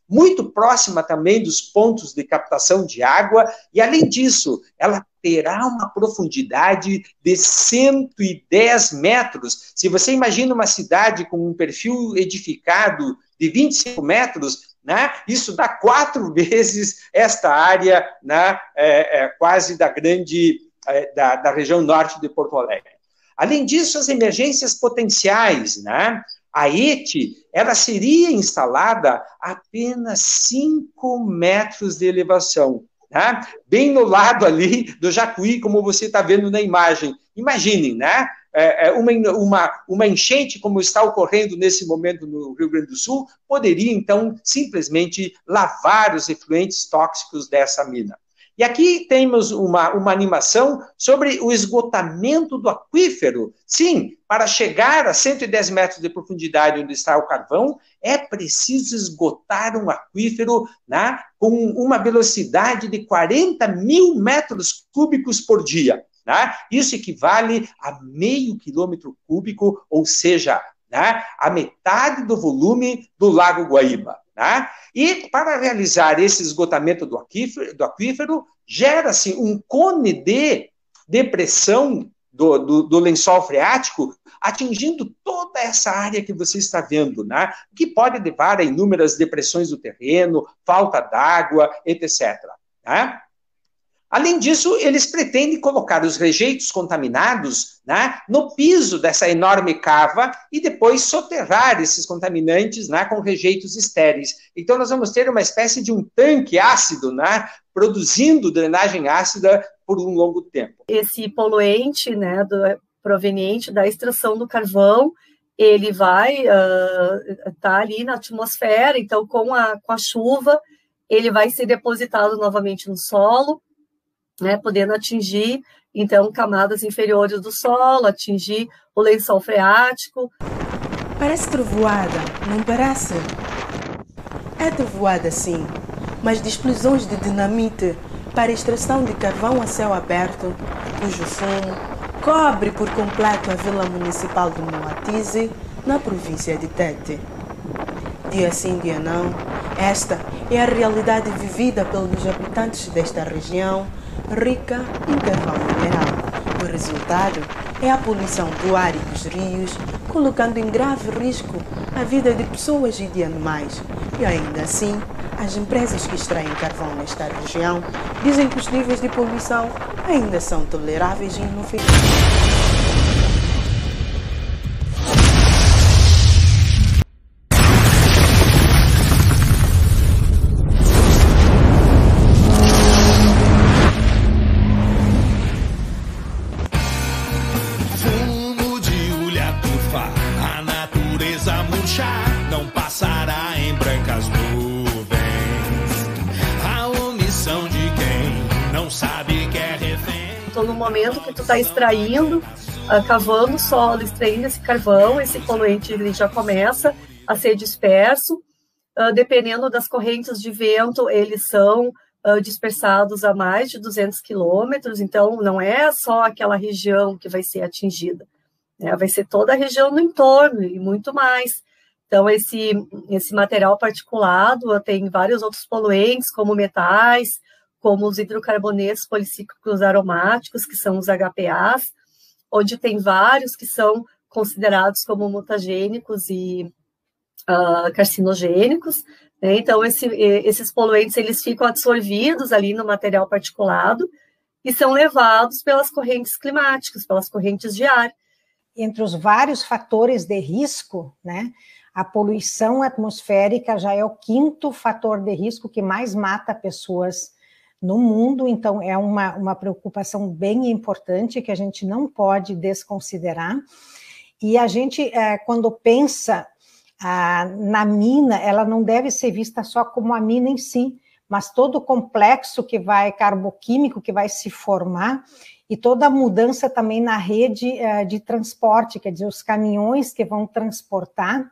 muito próxima também dos pontos de captação de água, e além disso, ela terá uma profundidade de 110 metros. Se você imagina uma cidade com um perfil edificado de 25 metros, né, isso dá 4 vezes esta área, né, quase da grande, da região norte de Porto Alegre. Além disso, as emergências potenciais, né, a ET, ela seria instalada a apenas 5 metros de elevação, né? Bem no lado ali do Jacuí, como você está vendo na imagem. Imaginem, né? Uma enchente, como está ocorrendo nesse momento no Rio Grande do Sul, poderia, então, simplesmente lavar os efluentes tóxicos dessa mina. E aqui temos uma animação sobre o esgotamento do aquífero. Sim, para chegar a 110 metros de profundidade onde está o carvão, é preciso esgotar um aquífero, né, com uma velocidade de 40 mil metros cúbicos por dia. Né? Isso equivale a meio quilômetro cúbico, ou seja, né, a metade do volume do Lago Guaíba. Né? E para realizar esse esgotamento do aquífero, gera-se um cone de depressão do lençol freático, atingindo toda essa área que você está vendo, né? Que pode levar a inúmeras depressões do terreno, falta d'água, etc. Né? Além disso, eles pretendem colocar os rejeitos contaminados, né, no piso dessa enorme cava e depois soterrar esses contaminantes, né, com rejeitos estéreis. Então, nós vamos ter uma espécie de um tanque ácido, né, produzindo drenagem ácida por um longo tempo. Esse poluente, né, proveniente da extração do carvão, ele vai estar ali na atmosfera, então, com a chuva, ele vai ser depositado novamente no solo, né, podendo atingir, então, camadas inferiores do solo, atingir o lençol freático. Parece trovoada, não parece? É trovoada, sim, mas de explosões de dinamite para extração de carvão a céu aberto, cujo fumo cobre por completo a Vila Municipal de Moatize, na província de Tete. Dia sim, dia não, esta é a realidade vivida pelos habitantes desta região, rica em carvão mineral. O resultado é a poluição do ar e dos rios, colocando em grave risco a vida de pessoas e de animais. E ainda assim, as empresas que extraem carvão nesta região dizem que os níveis de poluição ainda são toleráveis e inofensivos. No momento que tu está extraindo, cavando o solo, extraindo esse carvão, esse poluente ele já começa a ser disperso. Dependendo das correntes de vento, eles são dispersados a mais de 200 quilômetros, então não é só aquela região que vai ser atingida, né? Vai ser toda a região no entorno e muito mais. Então, esse material particulado tem vários outros poluentes, como metais, como os hidrocarbonetos policíclicos aromáticos, que são os HPAs, onde tem vários que são considerados como mutagênicos e carcinogênicos, né? Então, esses poluentes eles ficam absorvidos ali no material particulado e são levados pelas correntes climáticas, pelas correntes de ar. Entre os vários fatores de risco, né, a poluição atmosférica já é o 5º fator de risco que mais mata pessoas no mundo, então é uma preocupação bem importante que a gente não pode desconsiderar. E a gente, quando pensa na mina, ela não deve ser vista só como a mina em si, mas todo o complexo carboquímico que vai se formar e toda a mudança também na rede de transporte, quer dizer, os caminhões que vão transportar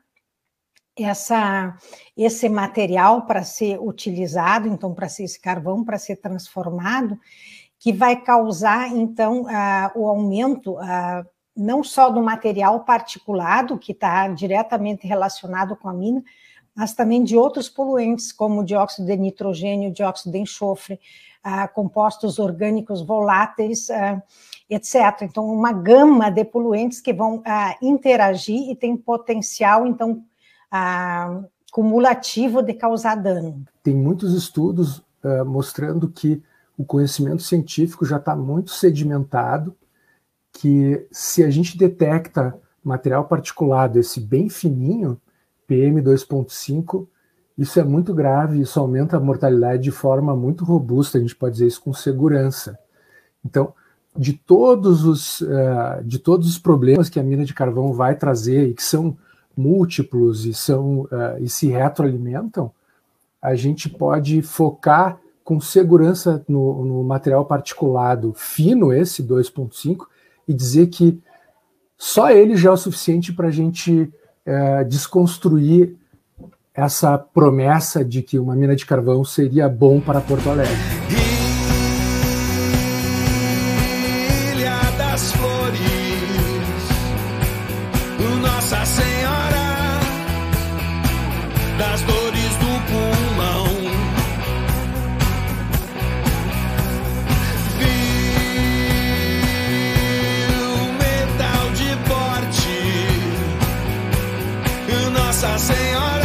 esse material para ser utilizado, então, para ser esse carvão, para ser transformado, que vai causar, então, o aumento não só do material particulado, que está diretamente relacionado com a mina, mas também de outros poluentes, como dióxido de nitrogênio, dióxido de enxofre, compostos orgânicos voláteis, etc. Então, uma gama de poluentes que vão interagir e tem potencial, então, cumulativo de causar dano. Tem muitos estudos mostrando que o conhecimento científico já está muito sedimentado, que se a gente detecta material particulado, esse bem fininho, PM2.5, isso é muito grave, isso aumenta a mortalidade de forma muito robusta, a gente pode dizer isso com segurança. Então, de todos os problemas que a mina de carvão vai trazer, e que são múltiplos e se retroalimentam, a gente pode focar com segurança no material particulado fino, esse 2.5, e dizer que só ele já é o suficiente para a gente desconstruir essa promessa de que uma mina de carvão seria bom para Porto Alegre. Ilha das Flores, Nossa Senhora das Dores do Pulmão, viu metal de porte, Nossa Senhora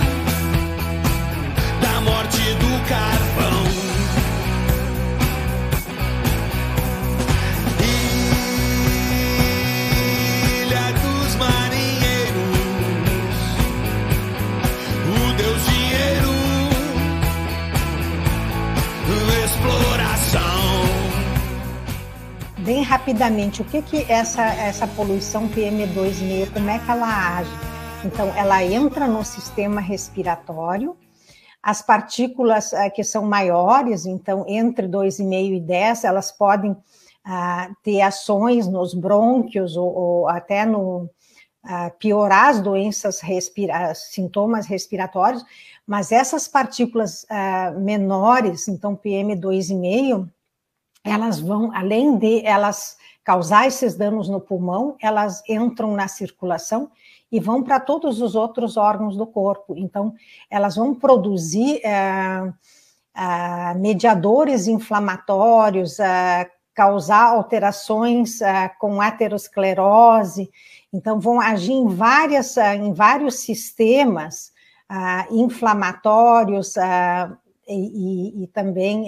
da morte do carvão. Ilha dos marinheiros, o Deus dinheiro, exploração. Bem rapidamente, o que essa poluição PM2,5, como é que ela age? Então, ela entra no sistema respiratório, as partículas que são maiores, então, entre 2,5 e 10, elas podem ter ações nos brônquios ou até piorar as doenças, sintomas respiratórios, mas essas partículas menores, então PM2,5, elas vão, além de elas causar esses danos no pulmão, elas entram na circulação e vão para todos os outros órgãos do corpo. Então, elas vão produzir mediadores inflamatórios, causar alterações com aterosclerose. Então, vão agir em vários sistemas inflamatórios e também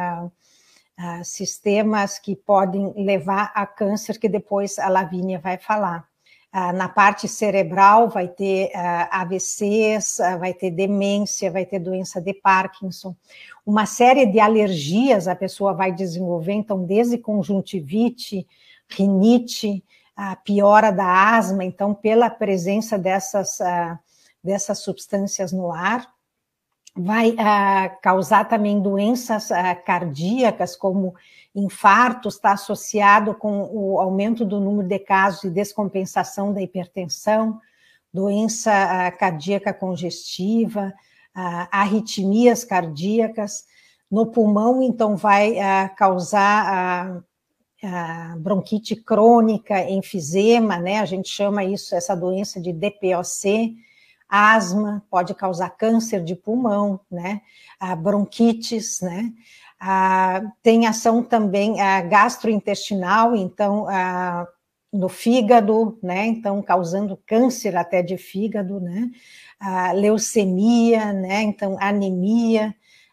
sistemas que podem levar a câncer, que depois a Lavínia vai falar. Na parte cerebral vai ter AVCs, vai ter demência, vai ter doença de Parkinson. Uma série de alergias a pessoa vai desenvolver, então desde conjuntivite, rinite, a piora da asma, então pela presença dessas substâncias no ar. Vai causar também doenças cardíacas, como infartos, está associado com o aumento do número de casos de descompensação da hipertensão, doença cardíaca congestiva, arritmias cardíacas. No pulmão, então, vai causar bronquite crônica, enfisema, né? A gente chama essa doença de DPOC, asma, pode causar câncer de pulmão, né? Bronquites, né? Tem ação também gastrointestinal, então, no fígado, né? Então, causando câncer até de fígado, né? Leucemia, né? Então, anemia,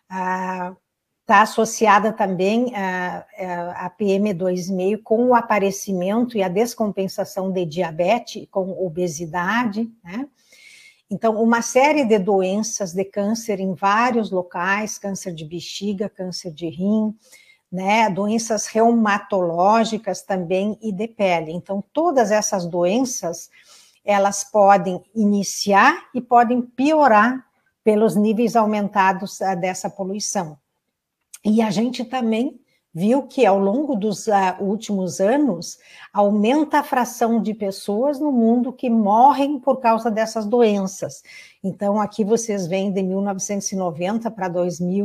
está associada também a PM2,5 com o aparecimento e a descompensação de diabetes, com obesidade, né? Então, uma série de doenças de câncer em vários locais, câncer de bexiga, câncer de rim, né, doenças reumatológicas também e de pele. Então, todas essas doenças, elas podem iniciar e podem piorar pelos níveis aumentados dessa poluição. E a gente também viu que ao longo dos últimos anos, aumenta a fração de pessoas no mundo que morrem por causa dessas doenças. Então, aqui vocês veem de 1990 para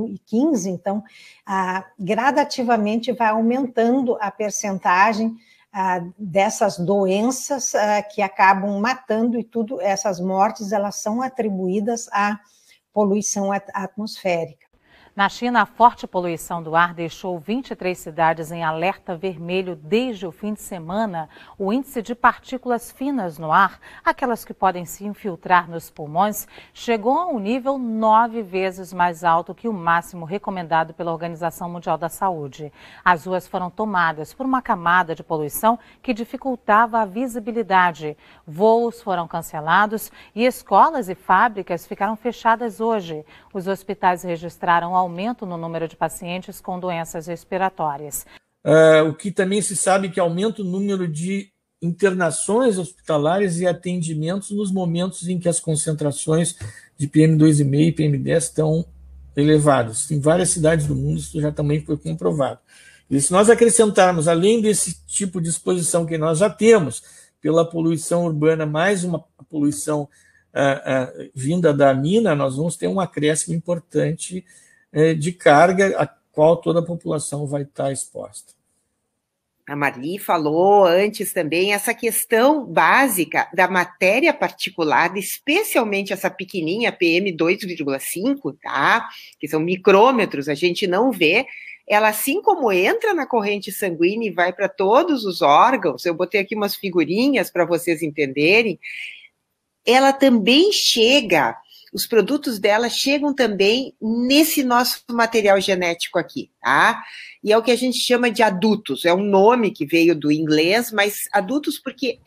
2015, então, gradativamente vai aumentando a percentagem dessas doenças que acabam matando, e tudo, essas mortes, elas são atribuídas à poluição atmosférica. Na China, a forte poluição do ar deixou 23 cidades em alerta vermelho desde o fim de semana. O índice de partículas finas no ar, aquelas que podem se infiltrar nos pulmões, chegou a um nível 9 vezes mais alto que o máximo recomendado pela Organização Mundial da Saúde. As ruas foram tomadas por uma camada de poluição que dificultava a visibilidade. Voos foram cancelados e escolas e fábricas ficaram fechadas hoje. Os hospitais registraram aumento no número de pacientes com doenças respiratórias. O que também se sabe que aumenta o número de internações hospitalares e atendimentos nos momentos em que as concentrações de PM2,5 e PM10 estão elevadas. Em várias cidades do mundo isso já também foi comprovado. E se nós acrescentarmos, além desse tipo de exposição que nós já temos, pela poluição urbana, mais uma poluição vinda da mina, nós vamos ter um acréscimo importante de carga a qual toda a população vai estar exposta. A Marli falou antes também essa questão básica da matéria particulada, especialmente essa pequenininha PM2,5, tá? Que são micrômetros, a gente não vê. Ela, assim como entra na corrente sanguínea e vai para todos os órgãos, eu botei aqui umas figurinhas para vocês entenderem, ela também chega... Os produtos dela chegam também nesse nosso material genético aqui, tá? E é o que a gente chama de adutos, é um nome que veio do inglês, mas adutos porque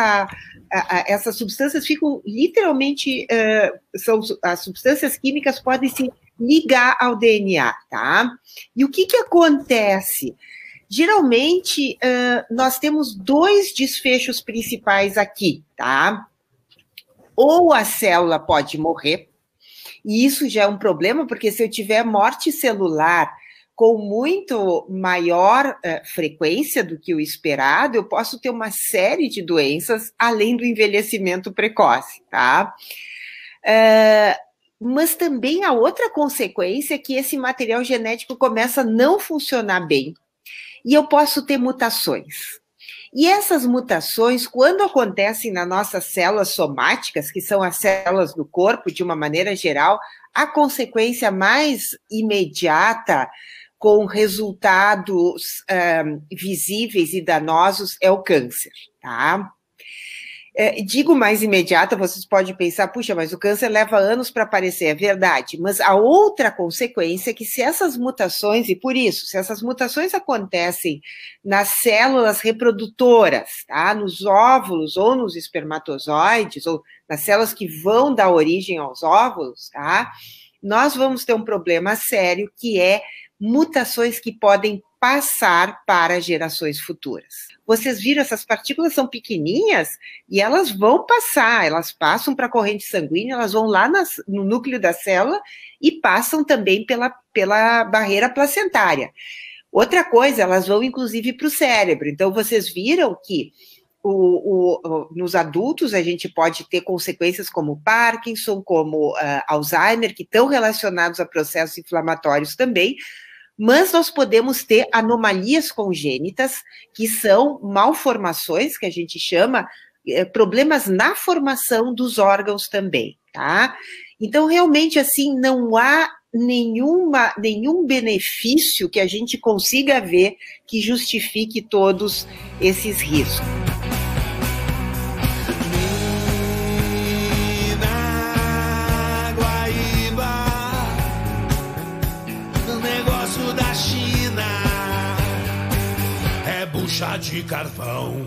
essas substâncias ficam literalmente, as substâncias químicas podem se ligar ao DNA, tá? E o que acontece? Geralmente, nós temos dois desfechos principais aqui, tá? Ou a célula pode morrer, e isso já é um problema, porque se eu tiver morte celular com muito maior frequência do que o esperado, eu posso ter uma série de doenças, além do envelhecimento precoce, tá? Mas também há outra consequência, que esse material genético começa a não funcionar bem, e eu posso ter mutações. E essas mutações, quando acontecem nas nossas células somáticas, que são as células do corpo de uma maneira geral, a consequência mais imediata, com resultados visíveis e danosos, é o câncer, tá? Digo mais imediata, vocês podem pensar, puxa, mas o câncer leva anos para aparecer, é verdade, mas a outra consequência é que se essas mutações, e por isso, se essas mutações acontecem nas células reprodutoras, tá, nos óvulos ou nos espermatozoides, ou nas células que vão dar origem aos óvulos, tá, nós vamos ter um problema sério, que é mutações que podem passar para gerações futuras. Vocês viram, essas partículas são pequenininhas e elas vão passar, elas passam para a corrente sanguínea, elas vão lá no núcleo da célula e passam também pela barreira placentária. Outra coisa, elas vão inclusive para o cérebro. Então, vocês viram que nos adultos a gente pode ter consequências como Parkinson, como Alzheimer, que estão relacionados a processos inflamatórios também, mas nós podemos ter anomalias congênitas, que são malformações, que a gente chama, problemas na formação dos órgãos também, tá? Então, realmente, assim, não há nenhum benefício que a gente consiga ver que justifique todos esses riscos. Bucha de carvão.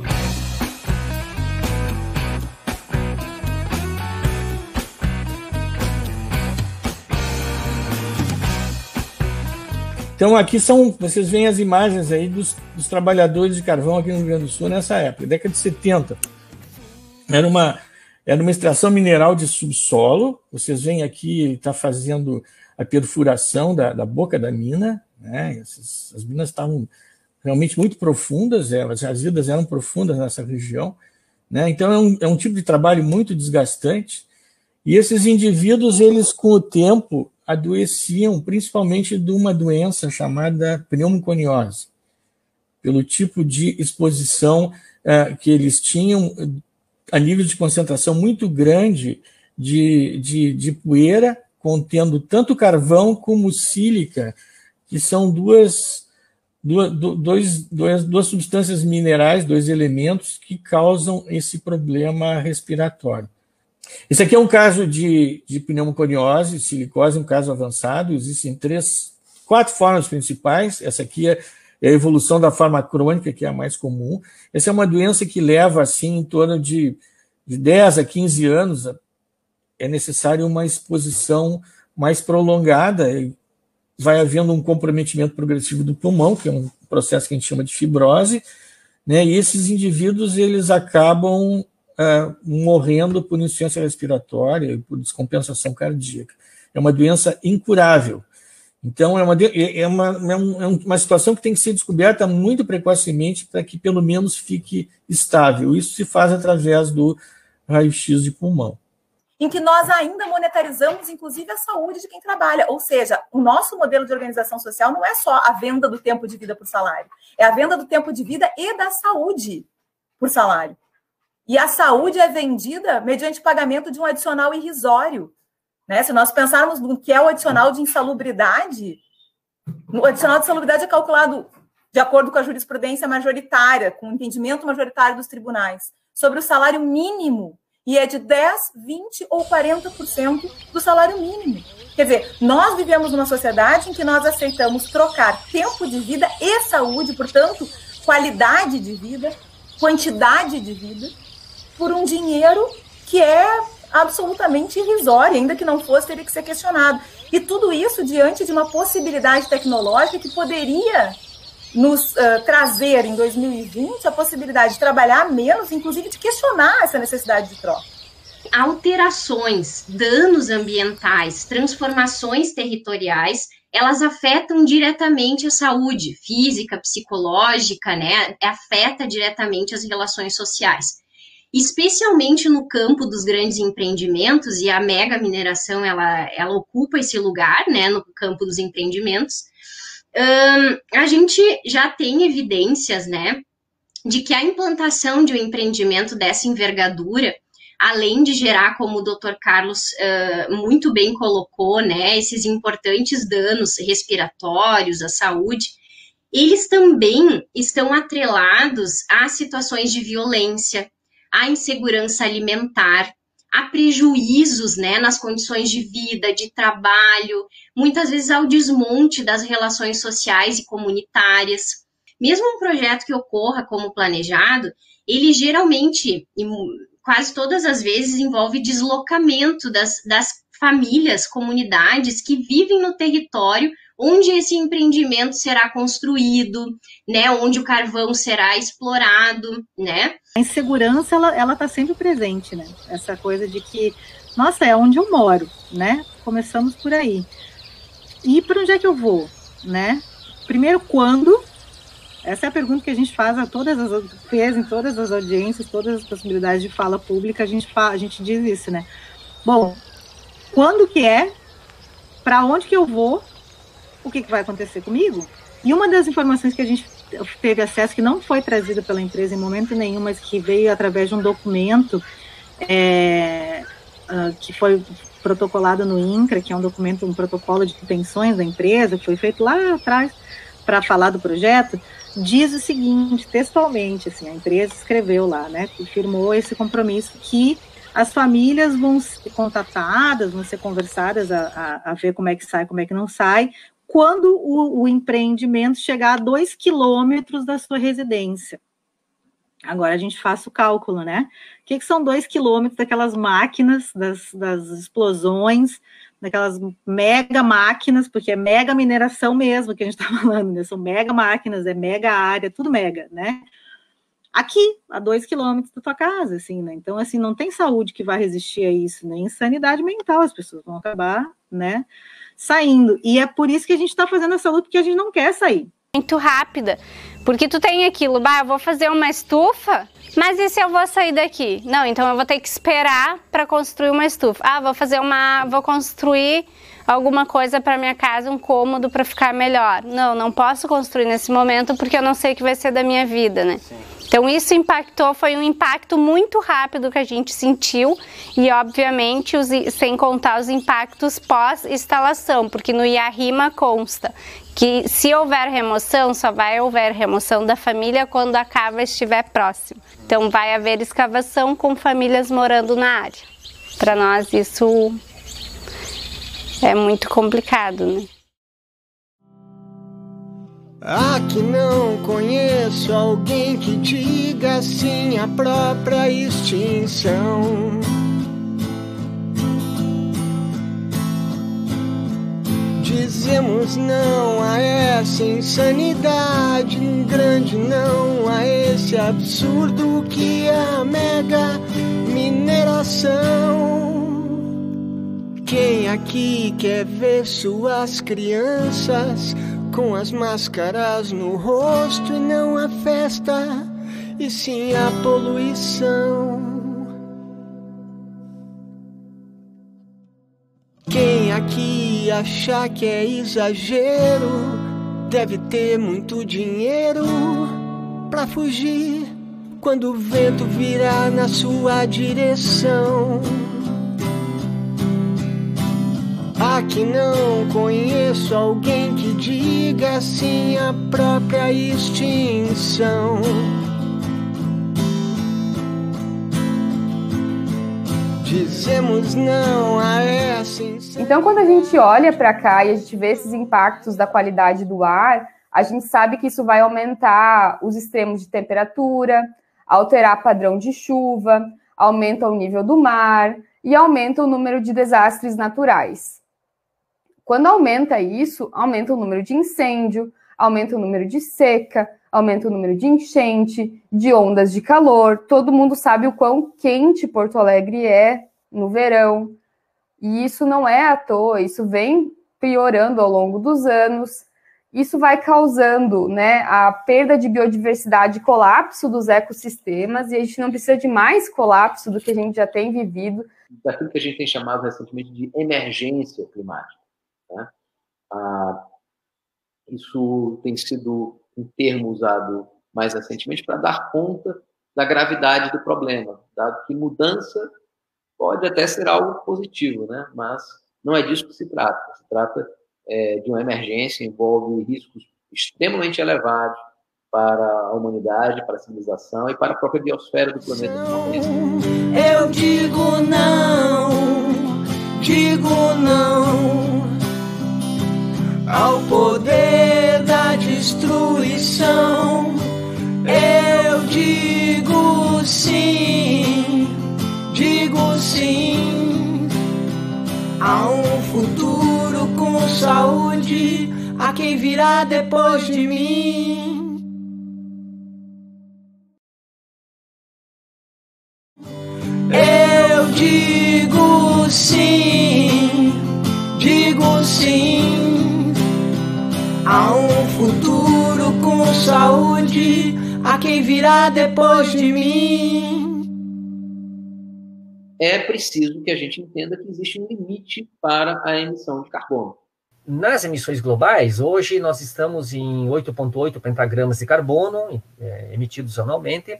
Então aqui vocês veem as imagens aí dos trabalhadores de carvão aqui no Rio Grande do Sul nessa época, década de 70. Era uma extração mineral de subsolo. Vocês veem aqui, ele está fazendo a perfuração da boca da mina, né? As minas estavam realmente muito profundas, as jazidas eram profundas nessa região, né? Então é um tipo de trabalho muito desgastante, e esses indivíduos, eles com o tempo adoeciam principalmente de uma doença chamada pneumoconiose. pelo tipo de exposição que eles tinham a nível de concentração muito grande de poeira, contendo tanto carvão como sílica, que são duas substâncias minerais, 2 elementos que causam esse problema respiratório. Esse aqui é um caso de pneumoconiose, silicose, um caso avançado. Existem 4 formas principais. Essa aqui é a evolução da forma crônica, que é a mais comum. Essa é uma doença que leva, assim, em torno de 10 a 15 anos. É necessário uma exposição mais prolongada. Vai havendo um comprometimento progressivo do pulmão, que é um processo que a gente chama de fibrose, né? E esses indivíduos eles acabam morrendo por insuficiência respiratória e por descompensação cardíaca. É uma doença incurável. Então, é uma situação que tem que ser descoberta muito precocemente para que, pelo menos, fique estável. Isso se faz através do raio-x de pulmão. Em que nós ainda monetarizamos, inclusive, a saúde de quem trabalha. Ou seja, o nosso modelo de organização social não é só a venda do tempo de vida por salário, é a venda do tempo de vida e da saúde por salário. E a saúde é vendida mediante pagamento de um adicional irrisório. Né? Se nós pensarmos no que é o adicional de insalubridade, o adicional de insalubridade é calculado de acordo com a jurisprudência majoritária, com o entendimento majoritário dos tribunais, sobre o salário mínimo, e é de 10%, 20% ou 40% do salário mínimo. Quer dizer, nós vivemos numa sociedade em que nós aceitamos trocar tempo de vida e saúde, portanto, qualidade de vida, quantidade de vida, por um dinheiro que é absolutamente irrisório, ainda que não fosse, teria que ser questionado. E tudo isso diante de uma possibilidade tecnológica que poderia nos trazer, em 2020, a possibilidade de trabalhar menos, inclusive de questionar essa necessidade de troca. Alterações, danos ambientais, transformações territoriais, elas afetam diretamente a saúde física, psicológica, né? Afeta diretamente as relações sociais. Especialmente no campo dos grandes empreendimentos, e a mega mineração ela ocupa esse lugar, né, no campo dos empreendimentos. A gente já tem evidências, né, de que a implantação de um empreendimento dessa envergadura, além de gerar, como o Dr. Carlos muito bem colocou, né, esses importantes danos respiratórios à saúde, eles também estão atrelados a situações de violência, a insegurança alimentar, a prejuízos, né, nas condições de vida, de trabalho, muitas vezes ao desmonte das relações sociais e comunitárias. Mesmo um projeto que ocorra como planejado, ele geralmente, quase todas as vezes, envolve deslocamento das famílias, comunidades que vivem no território onde esse empreendimento será construído, né, onde o carvão será explorado, né? A insegurança, ela tá sempre presente, né? Essa coisa de que, nossa, é onde eu moro, né? Começamos por aí. E para onde é que eu vou, né? Primeiro, quando? Essa é a pergunta que a gente faz fez em todas as audiências, todas as possibilidades de fala pública, a gente diz isso, né? Bom, quando que é? Para onde que eu vou? O que vai acontecer comigo? E uma das informações que a gente teve acesso, que não foi trazida pela empresa em momento nenhum, mas que veio através de um documento que foi protocolado no INCRA, que é um protocolo de pensões da empresa, que foi feito lá atrás para falar do projeto, diz o seguinte, textualmente, assim, a empresa escreveu lá, né, que firmou esse compromisso que as famílias vão ser contatadas, vão ser conversadas a ver como é que sai, como é que não sai, quando o empreendimento chegar a 2 quilômetros da sua residência. Agora a gente faz o cálculo, né? O que são 2 quilômetros daquelas máquinas, das explosões, daquelas mega máquinas, porque é mega mineração mesmo que a gente está falando, né? São mega máquinas, é mega área, tudo mega, né? Aqui, a 2 quilômetros da tua casa, assim, né? Então, assim, não tem saúde que vai resistir a isso, nem sanidade mental, as pessoas vão acabar, né, saindo. E é por isso que a gente está fazendo essa luta, porque a gente não quer sair. Muito rápida, porque tu tem aquilo, eu vou fazer uma estufa, mas e se eu vou sair daqui? Não, então eu vou ter que esperar para construir uma estufa. Vou construir alguma coisa para minha casa, um cômodo para ficar melhor. Não posso construir nesse momento porque eu não sei o que vai ser da minha vida, né? Sim. Então isso foi um impacto muito rápido que a gente sentiu e obviamente sem contar os impactos pós-instalação, porque no IARIMA consta que se houver remoção, só vai haver remoção da família quando a cava estiver próxima. Então vai haver escavação com famílias morando na área. Para nós isso é muito complicado, né? Aqui não conheço alguém que diga sim à própria extinção. Dizemos não a essa insanidade, um grande não a esse absurdo que é a mega mineração. Quem aqui quer ver suas crianças com as máscaras no rosto e não a festa, e sim a poluição? Quem aqui achar que é exagero deve ter muito dinheiro pra fugir quando o vento virar na sua direção. Aqui não conheço alguém que diga sim à própria extinção. Dizemos não a essa insanidade. Então, quando a gente olha para cá e a gente vê esses impactos da qualidade do ar, a gente sabe que isso vai aumentar os extremos de temperatura, alterar padrão de chuva, aumenta o nível do mar e aumenta o número de desastres naturais. Quando aumenta isso, aumenta o número de incêndio, aumenta o número de seca, aumenta o número de enchente, de ondas de calor. Todo mundo sabe o quão quente Porto Alegre é no verão. E isso não é à toa, isso vem piorando ao longo dos anos. Isso vai causando, né, a perda de biodiversidade, colapso dos ecossistemas, e a gente não precisa de mais colapso do que a gente já tem vivido. Daquilo que a gente tem chamado recentemente de emergência climática. Né? Isso tem sido um termo usado mais recentemente para dar conta da gravidade do problema, dado que mudança pode até ser algo positivo, né? Mas não é disso que se trata. Se trata de uma emergência, envolve riscos extremamente elevados para a humanidade, para a civilização e para a própria biosfera do planeta. Eu digo não ao poder da destruição. Eu digo sim a um futuro com saúde, a quem virá depois de mim. Eu digo sim a um futuro com saúde, a quem virá depois de mim. É preciso que a gente entenda que existe um limite para a emissão de carbono. Nas emissões globais, hoje nós estamos em 8,8 pentagramas de carbono emitidos anualmente.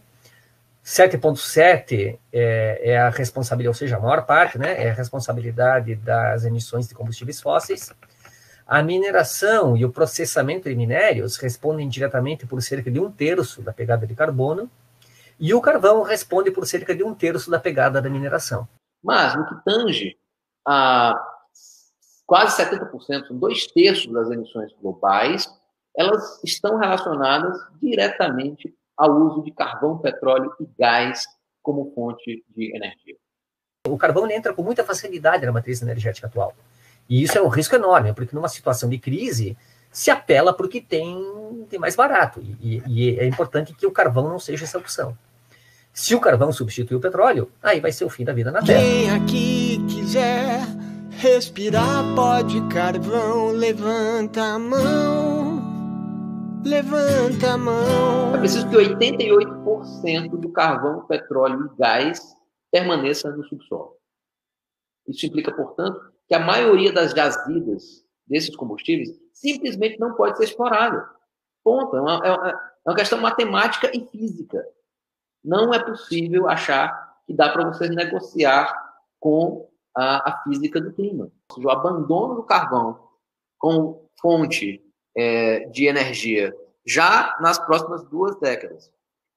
7,7 é a responsabilidade, ou seja, a maior parte, né, é a responsabilidade das emissões de combustíveis fósseis. A mineração e o processamento de minérios respondem diretamente por cerca de 1/3 da pegada de carbono, e o carvão responde por cerca de 1/3 da pegada da mineração. Mas, no que tange a quase 70%, 2/3 das emissões globais, elas estão relacionadas diretamente ao uso de carvão, petróleo e gás como fonte de energia. O carvão entra com muita facilidade na matriz energética atual. E isso é um risco enorme, porque numa situação de crise se apela para o que tem mais barato. E é importante que o carvão não seja essa opção. Se o carvão substituir o petróleo, aí vai ser o fim da vida na Terra. Quem aqui quiser respirar pó de carvão, levanta a mão. Levanta a mão. É preciso que 88% do carvão, petróleo e gás permaneça no subsolo. Isso implica, portanto, que a maioria das jazidas desses combustíveis simplesmente não pode ser explorada. Ponto. É uma questão matemática e física. Não é possível achar que dá para você negociar com a física do clima. O abandono do carvão como fonte de energia já nas próximas 2 décadas.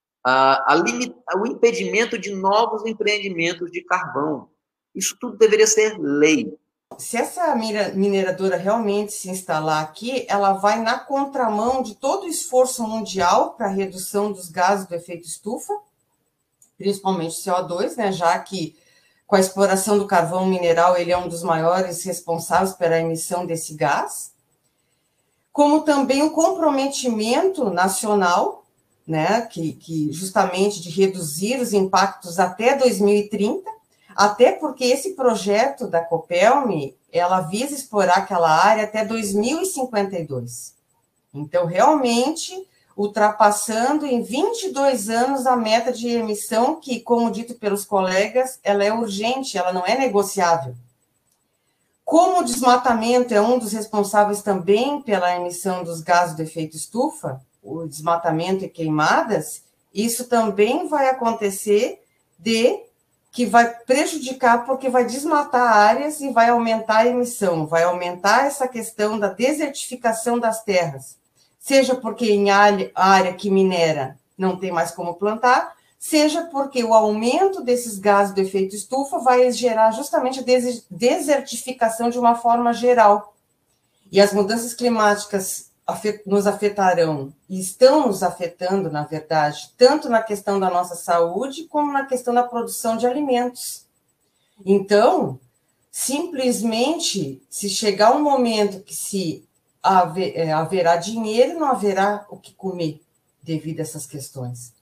O impedimento de novos empreendimentos de carvão. Isso tudo deveria ser lei. Se essa mineradora realmente se instalar aqui, ela vai na contramão de todo o esforço mundial para a redução dos gases do efeito estufa, principalmente CO2, né, já que com a exploração do carvão mineral ele é um dos maiores responsáveis pela emissão desse gás, como também o comprometimento nacional, né, que justamente de reduzir os impactos até 2030, até porque esse projeto da Copelm, ela visa explorar aquela área até 2052. Então, realmente, ultrapassando em 22 anos a meta de emissão, que, como dito pelos colegas, ela é urgente, ela não é negociável. Como o desmatamento é um dos responsáveis também pela emissão dos gases do efeito estufa, o desmatamento e queimadas, isso também vai acontecer que vai prejudicar porque vai desmatar áreas e vai aumentar a emissão, vai aumentar essa questão da desertificação das terras, seja porque em área que minera não tem mais como plantar, seja porque o aumento desses gases do efeito estufa vai gerar justamente a desertificação de uma forma geral. E as mudanças climáticas nos afetarão, e estão nos afetando, na verdade, tanto na questão da nossa saúde, como na questão da produção de alimentos. Então, simplesmente, se chegar um momento que se haverá dinheiro, não haverá o que comer, devido a essas questões.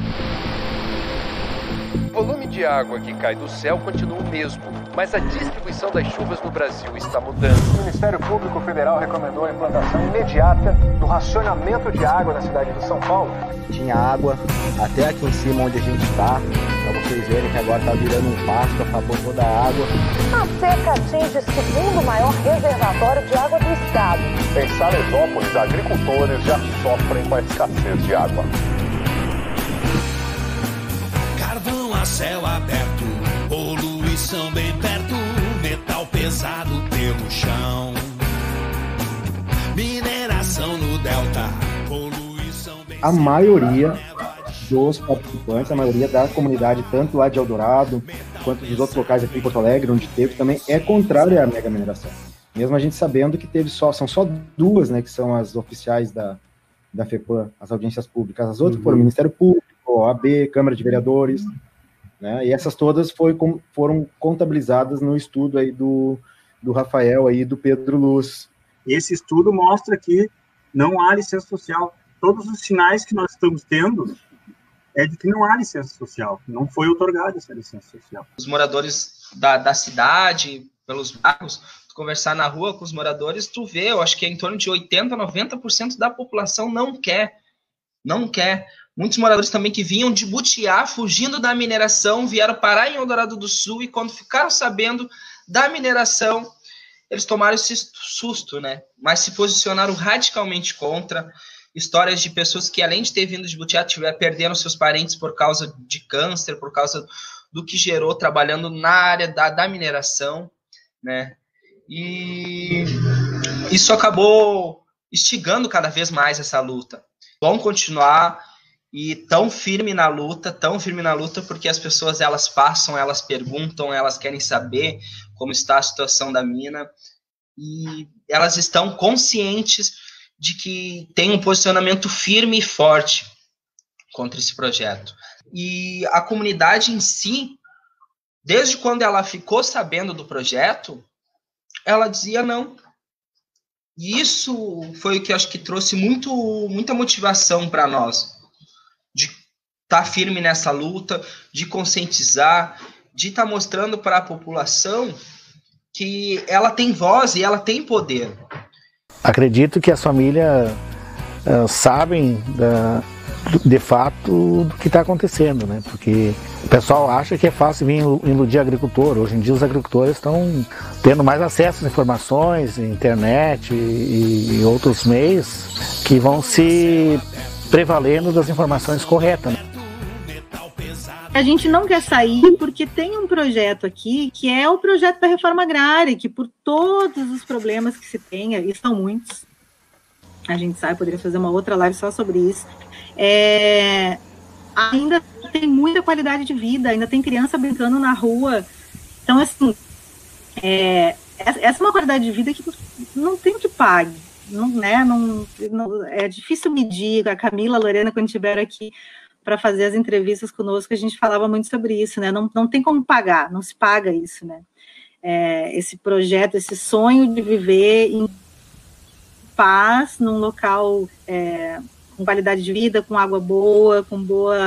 O volume de água que cai do céu continua o mesmo, mas a distribuição das chuvas no Brasil está mudando. O Ministério Público Federal recomendou a implantação imediata do racionamento de água na cidade de São Paulo. Tinha água até aqui em cima onde a gente está, para vocês verem que agora está virando um pasto, acabou toda a água. A seca atinge o segundo maior reservatório de água do estado. Em Salesópolis, agricultores já sofrem com a escassez de água. Carvão a céu aberto, poluição bem perto, metal pesado pelo chão. Mineração no delta, poluição bem... A maioria dos participantes, a maioria da comunidade, tanto lá de Eldorado, quanto dos outros locais aqui em Porto Alegre, onde teve, também é contrária à mega mineração. Mesmo a gente sabendo que são só 2, né, que são as oficiais da FEPAM, as audiências públicas. As outras foram Ministério Público, OAB, Câmara de Vereadores, né? E essas todas foram contabilizadas no estudo aí do Rafael e do Pedro Luz. Esse estudo mostra que não há licença social. Todos os sinais que nós estamos tendo é de que não há licença social, não foi otorgada essa licença social. Os moradores da cidade, pelos bairros, conversar na rua com os moradores, tu vê, eu acho que é em torno de 80%, 90% da população não quer. Muitos moradores também que vinham de Butiá, fugindo da mineração, vieram parar em Eldorado do Sul e quando ficaram sabendo da mineração, eles tomaram esse susto, né? Mas se posicionaram radicalmente contra. Histórias de pessoas que, além de ter vindo de Butiá, perderam seus parentes por causa de câncer, por causa do que gerou trabalhando na área da mineração, né? E isso acabou instigando cada vez mais essa luta. Vamos continuar e tão firme na luta, porque as pessoas, elas passam, elas perguntam, elas querem saber como está a situação da mina, e elas estão conscientes de que tem um posicionamento firme e forte contra esse projeto. E a comunidade em si, desde quando ela ficou sabendo do projeto, ela dizia não. E isso foi o que eu acho que trouxe muita motivação para nós, de estar firme nessa luta, de conscientizar, de estar mostrando para a população que ela tem voz e ela tem poder. Acredito que as famílias sabem de fato do que está acontecendo, né? Porque O pessoal acha que é fácil vir iludir agricultor. Hoje em dia os agricultores estão tendo mais acesso às informações, internet e outros meios que vão se prevalendo das informações corretas. Né? A gente não quer sair porque tem um projeto aqui que é o projeto da reforma agrária, que por todos os problemas que se tem, e são muitos, a gente sabe, poderia fazer uma outra live só sobre isso, ainda tem muita qualidade de vida, ainda tem criança brincando na rua. Então, assim, essa é uma qualidade de vida que não tem o que pague. É difícil medir. A Camila, a Lorena, quando estiveram aqui para fazer as entrevistas conosco, a gente falava muito sobre isso, né? Não tem como pagar, não se paga isso, né? Esse projeto, esse sonho de viver em paz, num local com qualidade de vida, com água boa, com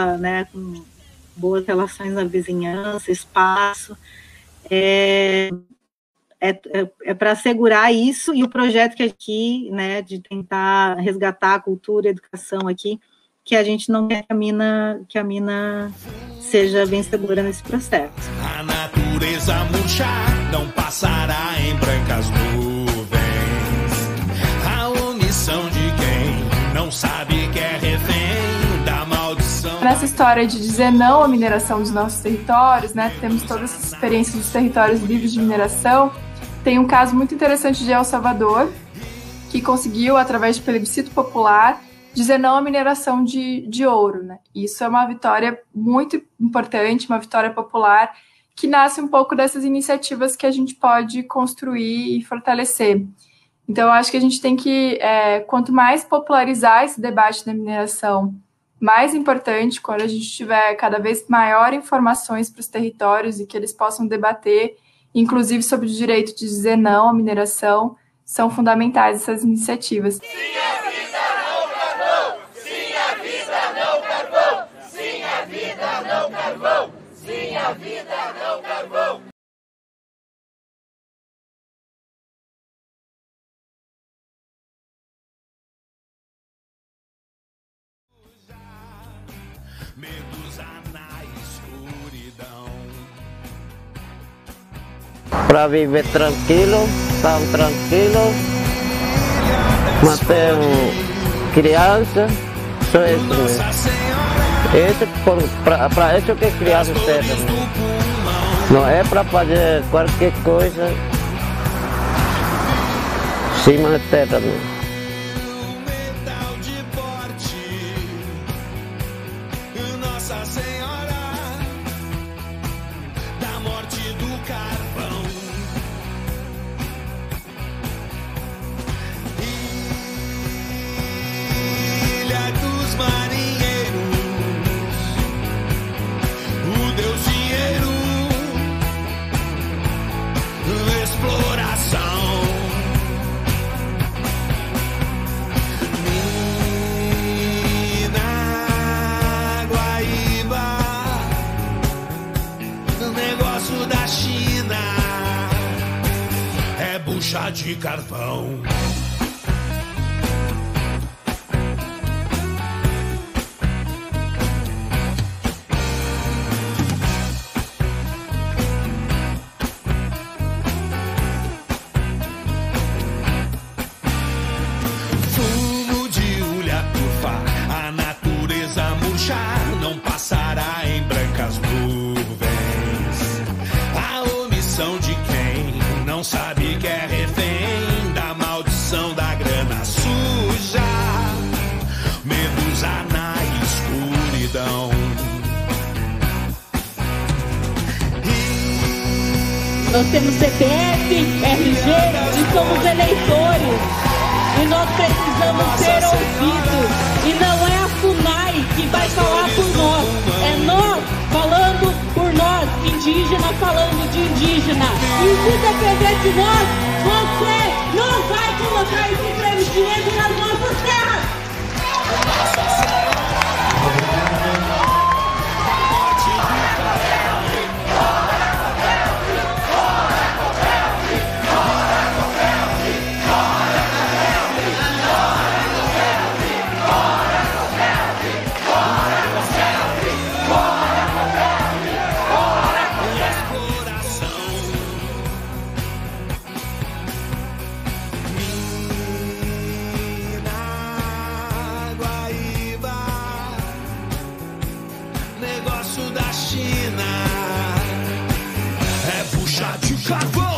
boas relações na vizinhança, espaço, é para assegurar isso, e o projeto que aqui, né, de tentar resgatar a cultura e a educação aqui, que a gente não quer que a mina seja vencedora nesse processo. A natureza murchar não passará em brancas nuvens. A omissão de quem não sabe que é refém da maldição. Nessa história de dizer não à mineração dos nossos territórios, né, temos toda essa experiência dos territórios livres de mineração. Tem um caso muito interessante de El Salvador, que conseguiu, através de plebiscito popular, dizer não à mineração de ouro, né? Isso é uma vitória muito importante, uma vitória popular, que nasce um pouco dessas iniciativas que a gente pode construir e fortalecer. Então, eu acho que a gente tem que, quanto mais popularizar esse debate da mineração, mais importante, quando a gente tiver cada vez maior informações para os territórios e que eles possam debater, inclusive sobre o direito de dizer não à mineração, são fundamentais essas iniciativas. Sim, a vida não carvão! Sim, a vida não carvão! Sim, a vida não carvão! Sim, a vida não carvão! Para viver tranquilo, tão tranquilo, manter criança, só isso mesmo. Para isso que criança serve. Não é para fazer qualquer coisa cima da terra. Mesmo. Chá de carvão. Fumo de ulha turfa, a natureza murchar não passará em brancas nuvens. A omissão de quem não sabe que é refém da maldição da grana suja, medusa na escuridão. Nós temos CPF, RG e somos eleitores. E nós precisamos ser ouvidos. E não é a FUNAI que vai falar por nós. É nós falando por nós, indígena falando de indígena. E se depender de nós, você não vai colocar esse prêmio de negro nas nossas terras. puxar de carvão.